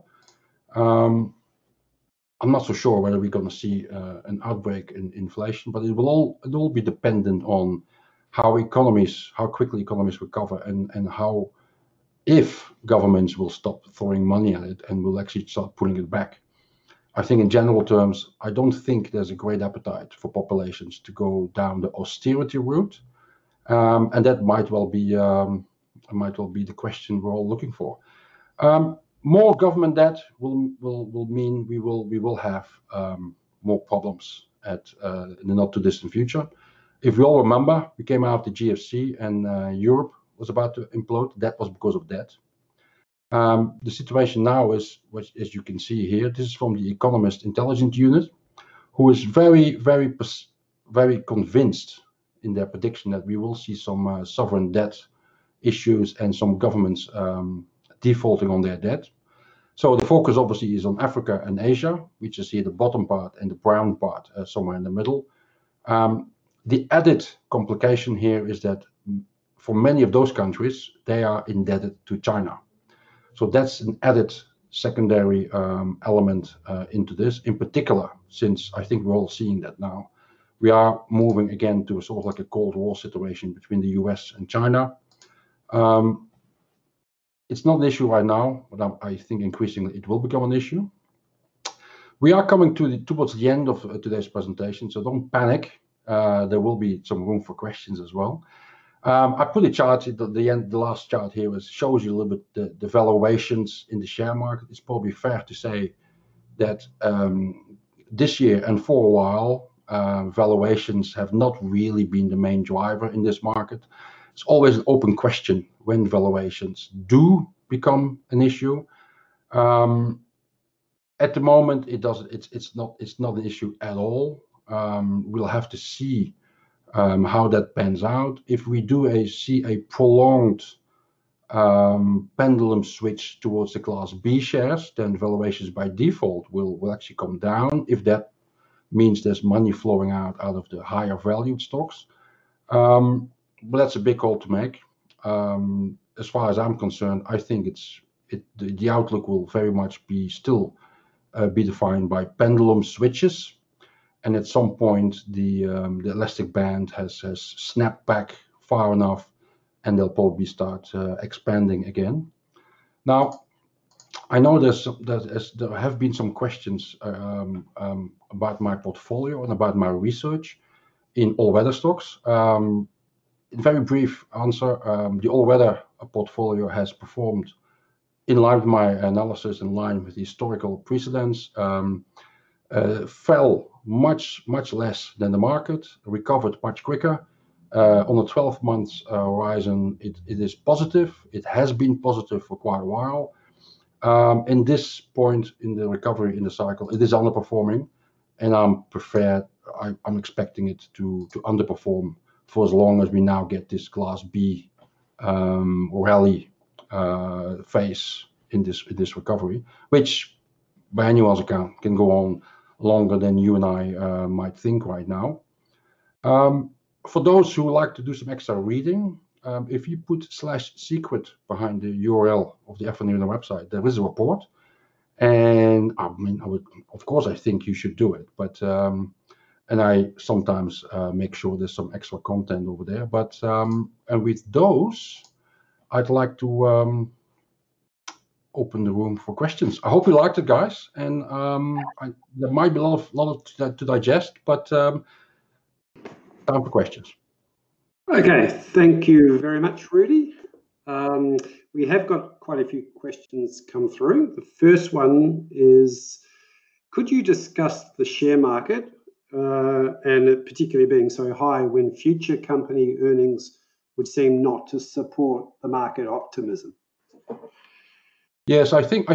I'm not so sure whether we're going to see an outbreak in inflation, but it will all be dependent on how quickly economies recover, and if governments will stop throwing money at it and will actually start pulling it back. I think in general terms, I don't think there's a great appetite for populations to go down the austerity route, and that might well be the question we're all looking for. More government debt will mean we will have more problems in the not too distant future. If we all remember, we came out of the GFC and Europe was about to implode. That was because of debt. The situation now is, as you can see here, this is from the Economist Intelligence Unit, who is very, very, very convinced in their prediction that we will see some sovereign debt issues and some governments defaulting on their debt. So the focus obviously is on Africa and Asia, which is here the bottom part, and the brown part somewhere in the middle. The added complication here is that for many of those countries, they are indebted to China. So that's an added secondary element into this, in particular, since I think we're all seeing that now. We are moving again to a sort of like a Cold War situation between the US and China. It's not an issue right now, but I think increasingly it will become an issue. We are coming towards the end of today's presentation, so don't panic. There will be some room for questions as well. I put a chart at the end. The last chart here shows you a little bit the valuations in the share market. It's probably fair to say that this year and for a while, valuations have not really been the main driver in this market. It's always an open question when valuations do become an issue. At the moment, it's not an issue at all. We'll have to see how that pans out. If we see a prolonged pendulum switch towards the Class B shares, then valuations by default will actually come down, if that means there's money flowing out of the higher valued stocks. But that's a big call to make. As far as I'm concerned, I think the outlook will very much still be defined by pendulum switches, and at some point the elastic band has snapped back far enough, and they'll probably start expanding again. Now, I know there have been some questions about my portfolio and about my research in all-weather stocks. In very brief answer, the all-weather portfolio has performed in line with my analysis, in line with historical precedents, fell much less than the market, recovered much quicker. On a 12-month horizon, it is positive. It has been positive for quite a while. In this point in the recovery in the cycle, it is underperforming, and I'm expecting it to underperform for as long as we now get this Class B rally phase in this recovery, which by anyone's account can go on longer than you and I might think right now. For those who like to do some extra reading, if you put /secret behind the URL of the FNU website, there is a report. And I mean, of course, I think you should do it, but and I sometimes make sure there's some extra content over there. But and with those, I'd like to open the room for questions. I hope you liked it, guys. And there might be a lot to digest, but time for questions. Okay, thank you very much, Rudy. We have got quite a few questions come through. The first one is, could you discuss the share market and it particularly being so high when future company earnings would seem not to support the market optimism? Yes, I think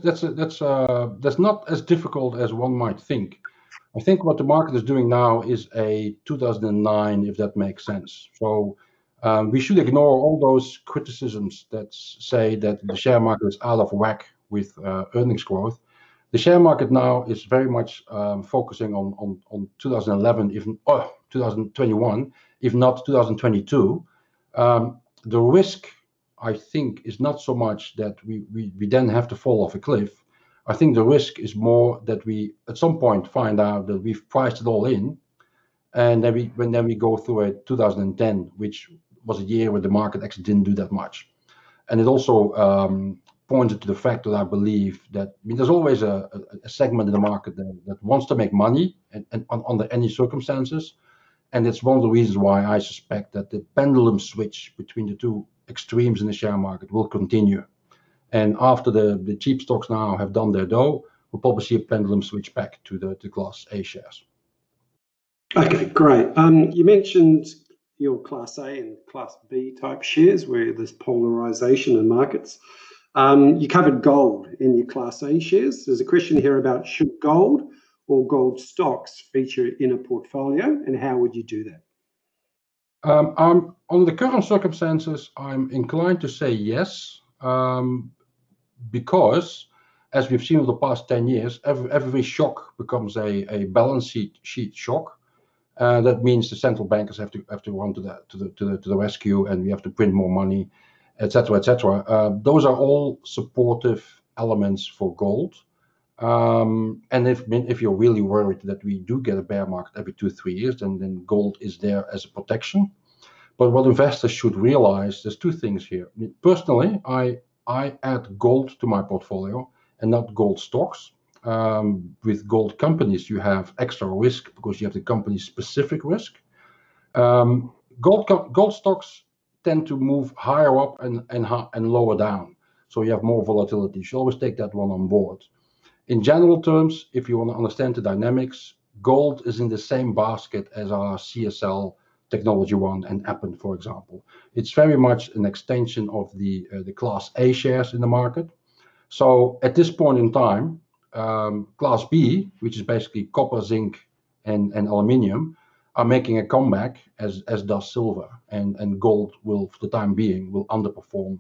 that's not as difficult as one might think. I think what the market is doing now is a 2009, if that makes sense. So we should ignore all those criticisms that say that the share market is out of whack with earnings growth. The share market now is very much focusing on 2011, even 2021, if not 2022. The risk, I think, is not so much that we then have to fall off a cliff. I think the risk is more that we at some point find out that we've priced it all in, and then we go through a 2010, which was a year where the market actually didn't do that much. And it also pointed to the fact that I believe that there's always a segment in the market that wants to make money and under any circumstances. And it's one of the reasons why I suspect that the pendulum switch between the two extremes in the share market will continue. And after the cheap stocks now have done their dough, we'll probably see a pendulum switch back to the Class A shares. Okay, great. You mentioned your Class A and Class B type shares where there's polarization in markets. You covered gold in your Class A shares. There's a question here about should gold or gold stocks feature in a portfolio, and how would you do that? Under the current circumstances, I'm inclined to say yes, because as we've seen over the past 10 years, every shock becomes a balance sheet shock. That means the central bankers have to run to the rescue, and we have to print more money, etc., etc. Those are all supportive elements for gold. And if you're really worried that we do get a bear market every 2-3 years, then gold is there as a protection. But what investors should realize, there's two things here. Personally, I add gold to my portfolio and not gold stocks. with gold companies, you have extra risk because you have the company-specific risk. Gold stocks tend to move higher up and lower down, so you have more volatility. You should always take that one on board. In general terms, if you want to understand the dynamics, gold is in the same basket as our CSL, Technology One, and Appen, for example. It's very much an extension of the Class A shares in the market. So at this point in time, Class B, which is basically copper, zinc, and aluminium, are making a comeback, as does silver, and gold will, for the time being, will underperform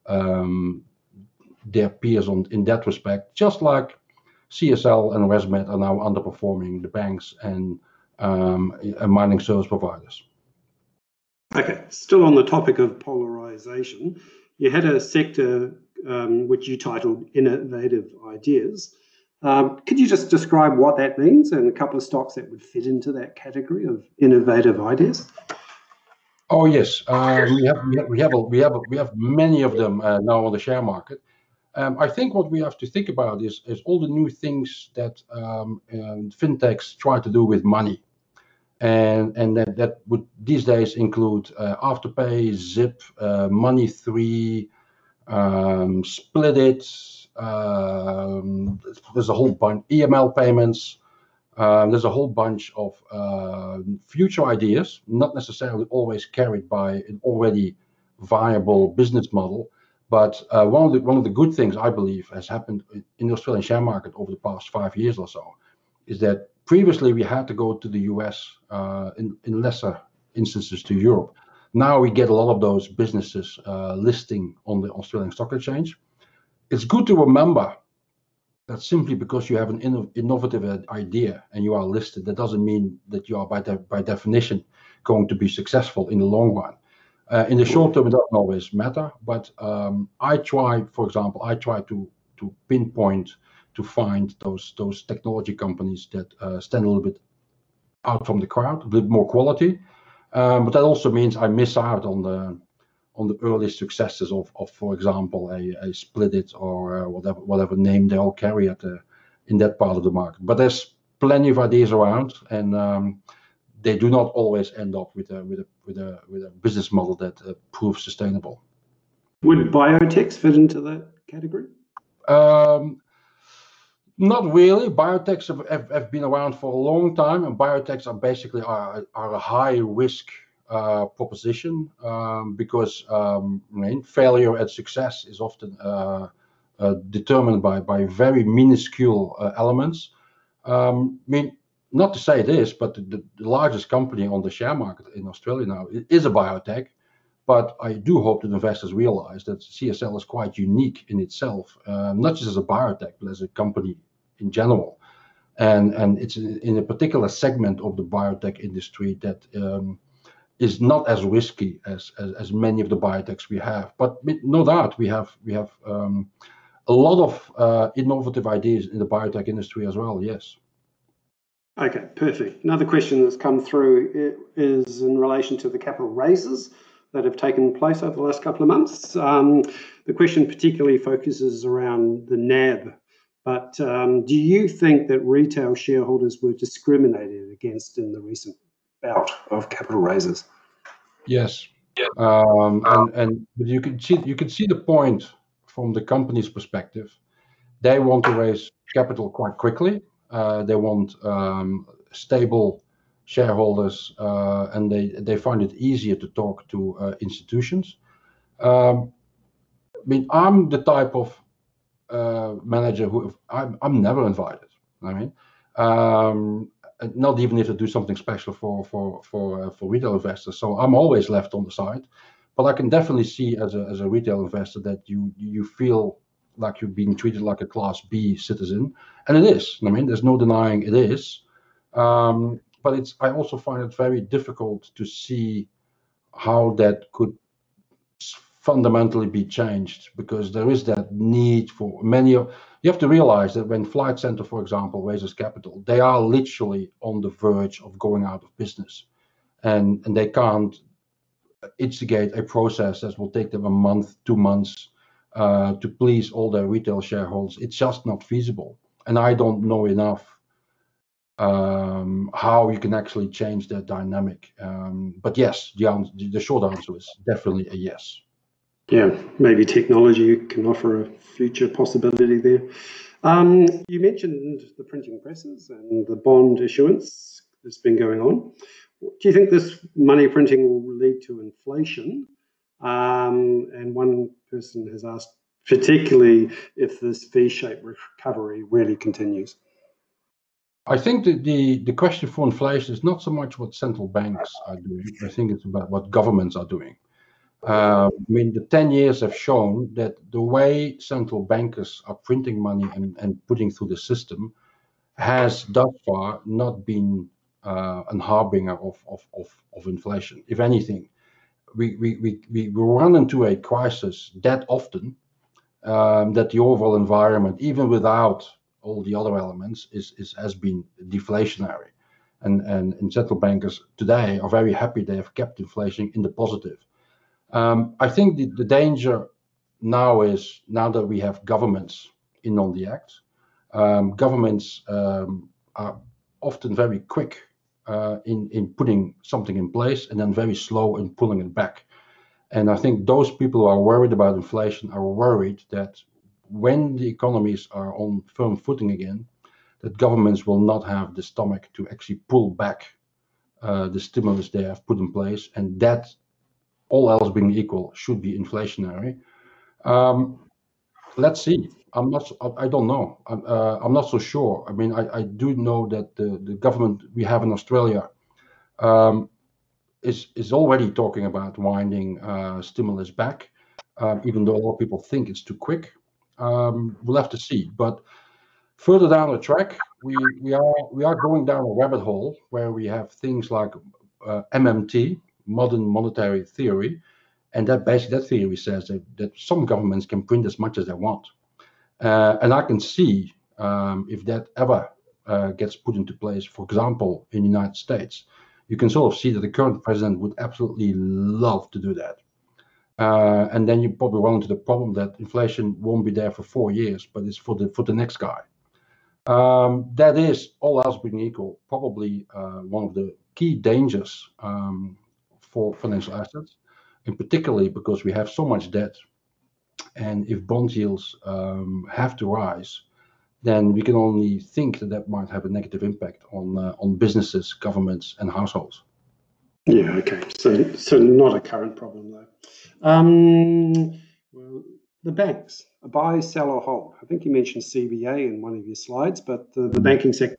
their peers in that respect, just like CSL and ResMed are now underperforming the banks and mining service providers. Okay, still on the topic of polarization, you had a sector which you titled Innovative Ideas. Could you just describe what that means and a couple of stocks that would fit into that category of innovative ideas? Oh yes, we have many of them now on the share market. I think what we have to think about is all the new things that fintechs try to do with money, and that would these days include Afterpay, Zip, Money3, Split. There's a whole bunch, EML payments. There's a whole bunch of future ideas, not necessarily always carried by an already viable business model. But one of the good things I believe has happened in the Australian share market over the past 5 years or so is that previously we had to go to the US, in lesser instances to Europe. Now we get a lot of those businesses listing on the Australian Stock Exchange. It's good to remember that simply because you have an innovative idea and you are listed, that doesn't mean that you are by definition going to be successful in the long run. In the short term, it doesn't always matter, but I try to pinpoint, to find those technology companies that stand a little bit out from the crowd, a bit more quality. But that also means I miss out on the early successes of for example, a Split or whatever name they all carry in that part of the market. But there's plenty of ideas around, and they do not always end up with a business model that proves sustainable. Would biotechs fit into that category? Not really. Biotechs have been around for a long time, and biotechs are basically a high risk proposition because failure and success is often determined by very minuscule elements. Not to say this, but the largest company on the share market in Australia now is a biotech. But I do hope that investors realize that CSL is quite unique in itself, not just as a biotech, but as a company in general. And it's in a particular segment of the biotech industry that is not as risky as many of the biotechs we have. But no doubt we have a lot of innovative ideas in the biotech industry as well. Yes. Okay, perfect. Another question that's come through is in relation to the capital raises that have taken place over the last couple of months. The question particularly focuses around the NAB. But do you think that retail shareholders were discriminated against in the recent bout of capital raises? Yes. And you can see the point from the company's perspective. They want to raise capital quite quickly. They want stable shareholders, and they find it easier to talk to institutions. I'm the type of manager who I'm never invited. Not even if I do something special for retail investors. So I'm always left on the side. But I can definitely see as a retail investor that you feel like you're being treated like a Class B citizen, and it is. There's no denying it is. But I also find it very difficult to see how that could fundamentally be changed, because there is that need for many of. You have to realize that when Flight Centre, for example, raises capital, they are literally on the verge of going out of business, and they can't instigate a process that will take them a month, 2 months to please all their retail shareholders. It's just not feasible. and I don't know enough how you can actually change that dynamic. But yes, the short answer is definitely a yes. Yeah, maybe technology can offer a future possibility there. You mentioned the printing presses and the bond issuance that's been going on. Do you think this money printing will lead to inflation? And one person has asked, particularly if this V-shaped recovery really continues. I think that the question for inflation is not so much what central banks are doing. I think it's about what governments are doing. I mean, the 10 years have shown that the way central bankers are printing money and putting through the system has thus far not been an harbinger of inflation. If anything, we run into a crisis that often that the overall environment, even without all the other elements, has been deflationary. And central bankers today are very happy they have kept inflation in the positive. I think the danger now is, now that we have governments in on the act, governments are often very quick in putting something in place and then very slow in pulling it back. And I think those people who are worried about inflation are worried that when the economies are on firm footing again, that governments will not have the stomach to actually pull back the stimulus they have put in place, and that, all else being equal, should be inflationary. Let's see. I don't know. I'm not so sure. I mean, I do know that the government we have in Australia is already talking about winding stimulus back, even though a lot of people think it's too quick. We'll have to see. But further down the track, we are going down a rabbit hole where we have things like MMT, modern monetary theory, and that theory says that some governments can print as much as they want, and I can see if that ever gets put into place. For example, in the United States, you can sort of see that the current president would absolutely love to do that. And then you probably run into the problem that inflation won't be there for 4 years, but it's for the next guy. That is, all else being equal, probably one of the key dangers for financial assets, and particularly because we have so much debt, and if bond yields have to rise, then we can only think that that might have a negative impact on businesses, governments, and households. Yeah, okay. So not a current problem though. Well, the banks, a buy, sell, or hold. I think you mentioned CBA in one of your slides, but the banking sector.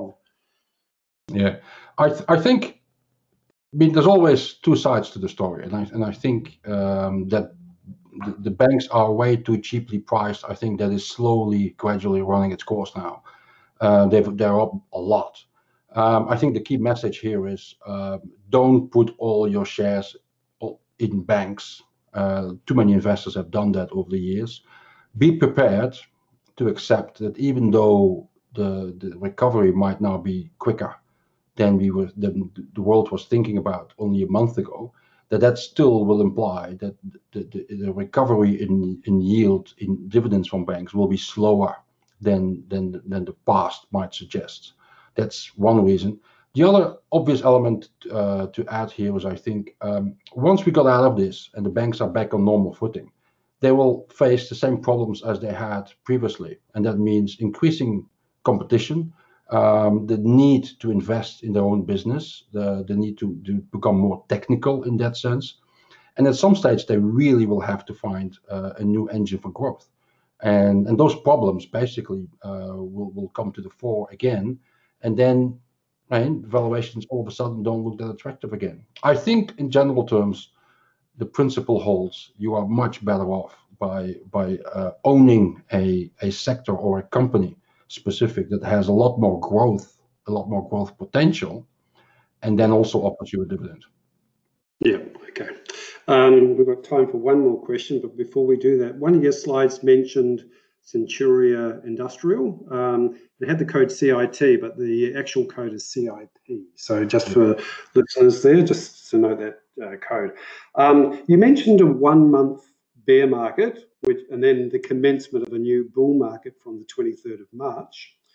Yeah, I think. I mean, there's always two sides to the story, and I think that the banks are way too cheaply priced. I think that is slowly, gradually running its course now. They're up a lot. I think the key message here is don't put all your shares in banks. Too many investors have done that over the years. Be prepared to accept that even though the recovery might now be quicker than the world was thinking about only a month ago, that still will imply that the recovery in yield, in dividends from banks, will be slower than the past might suggest. That's one reason. The other obvious element to add here is, I think, once we got out of this and the banks are back on normal footing, they will face the same problems as they had previously, and that means increasing competition, the need to invest in their own business, the need to become more technical in that sense. And at some stage, they really will have to find a new engine for growth. And those problems basically will come to the fore again. And then valuations all of a sudden don't look that attractive again. I think in general terms, the principle holds. You are much better off by owning a sector or a company specific that has a lot more growth potential, and then also offers you a dividend. Yeah, okay. We've got time for one more question, but before we do that, one of your slides mentioned Centuria Industrial. It had the code CIT, but the actual code is CIP. So just for listeners there, just to know that code. You mentioned a 1 month bear market, and then the commencement of a new bull market from the 23rd of March.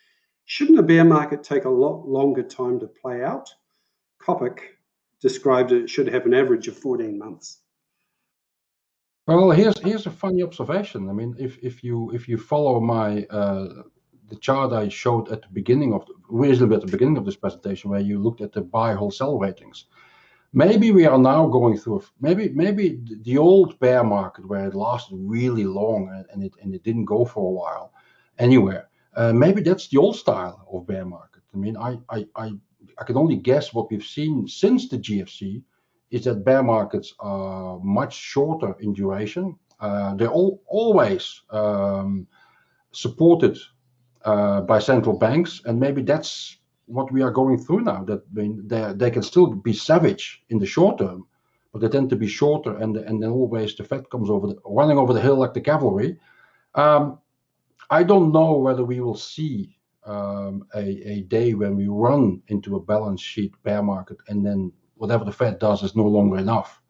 Shouldn't a bear market take a lot longer time to play out? Kopic described it should have an average of 14 months. Well, here's a funny observation. I mean, if you follow my the chart I showed at the beginning of reasonably at the beginning of this presentation, where you looked at the buy whole sell ratings, maybe we are now going through maybe the old bear market where it lasted really long and it didn't go for a while anywhere. Maybe that's the old style of bear market. I mean, I can only guess what we've seen since the GFC is that bear markets are much shorter in duration. They're always supported by central banks, and maybe that's what we are going through now. That they can still be savage in the short term, but they tend to be shorter, and then always the Fed comes running over the hill like the cavalry. I don't know whether we will see a day when we run into a balance sheet bear market, and then whatever the Fed does is no longer enough.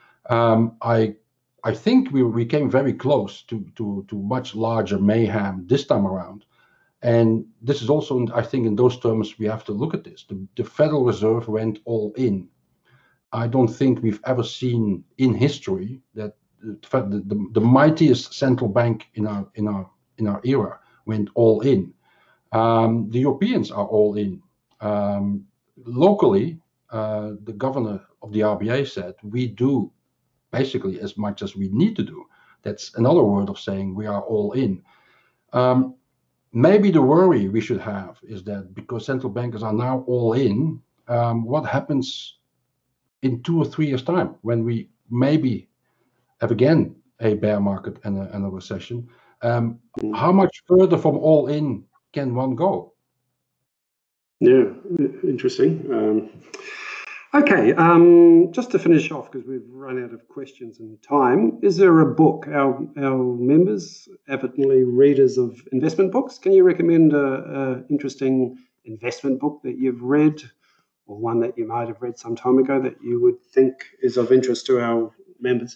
I think we came very close to much larger mayhem this time around. And this is also, I think, in those terms, we have to look at this. The Federal Reserve went all in. I don't think we've ever seen in history that the mightiest central bank in our era went all in. The Europeans are all in. Locally, the governor of the RBA said, we do basically as much as we need to do. That's another word of saying we are all in. Maybe the worry we should have is that because central bankers are now all in, what happens in 2 or 3 years' time when we maybe have again a bear market and a recession? How much further from all in can one go? Yeah, interesting. Okay, just to finish off, because we've run out of questions and time, is there a book, our members, avidly readers of investment books, can you recommend an interesting investment book that you've read, or one that you might have read some time ago that you would think is of interest to our members?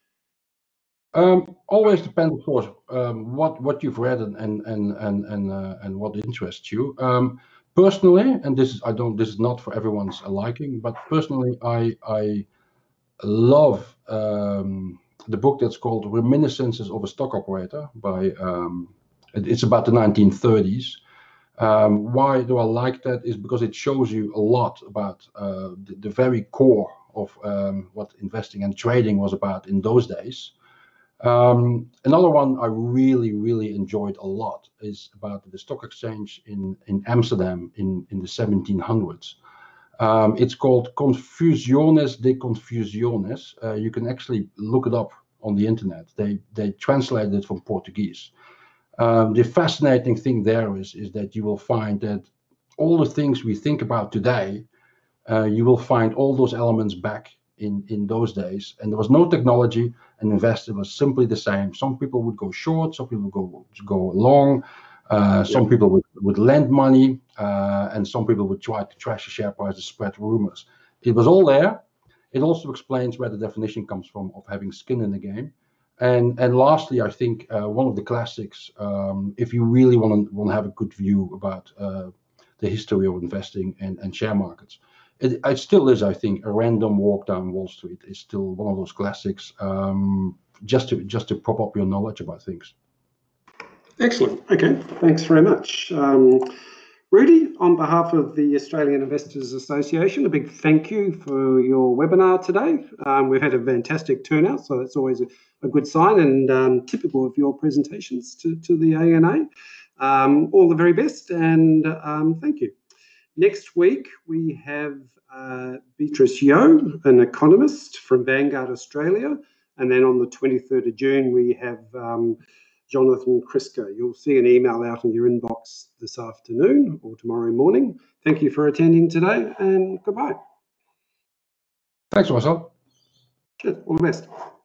Always depends, of course, what you've read and what interests you. Personally, and this is not for everyone's liking, but personally, I love the book that's called Reminiscences of a Stock Operator by it's about the 1930s. Why do I like that? Is because it shows you a lot about the very core of what investing and trading was about in those days. Another one I really enjoyed a lot is about the stock exchange in Amsterdam in the 1700s. It's called Confusiones de Confusiones. You can actually look it up on the internet. They translated it from Portuguese. The fascinating thing there is that you will find that all the things we think about today, you will find all those elements back in those days. And there was no technology, and investing was simply the same. Some people would go short, some people would go long, some people would lend money, and some people would try to trash the share price to spread rumors. It was all there. It also explains where the definition comes from of having skin in the game. And lastly, I think one of the classics, if you really want to have a good view about the history of investing and share markets, it still is, I think, A Random Walk Down Wall Street is still one of those classics, just to prop up your knowledge about things. Excellent. Okay, thanks very much. Rudy, on behalf of the Australian Investors Association, a big thank you for your webinar today. We've had a fantastic turnout, so that's always a good sign and typical of your presentations to the ANA. All the very best, and thank you. Next week, we have Beatrice Yeo, an economist from Vanguard Australia. And then on the 23rd of June, we have Jonathan Crisco. You'll see an email out in your inbox this afternoon or tomorrow morning. Thank you for attending today, and goodbye. Thanks, Russell. Cheers. All the best.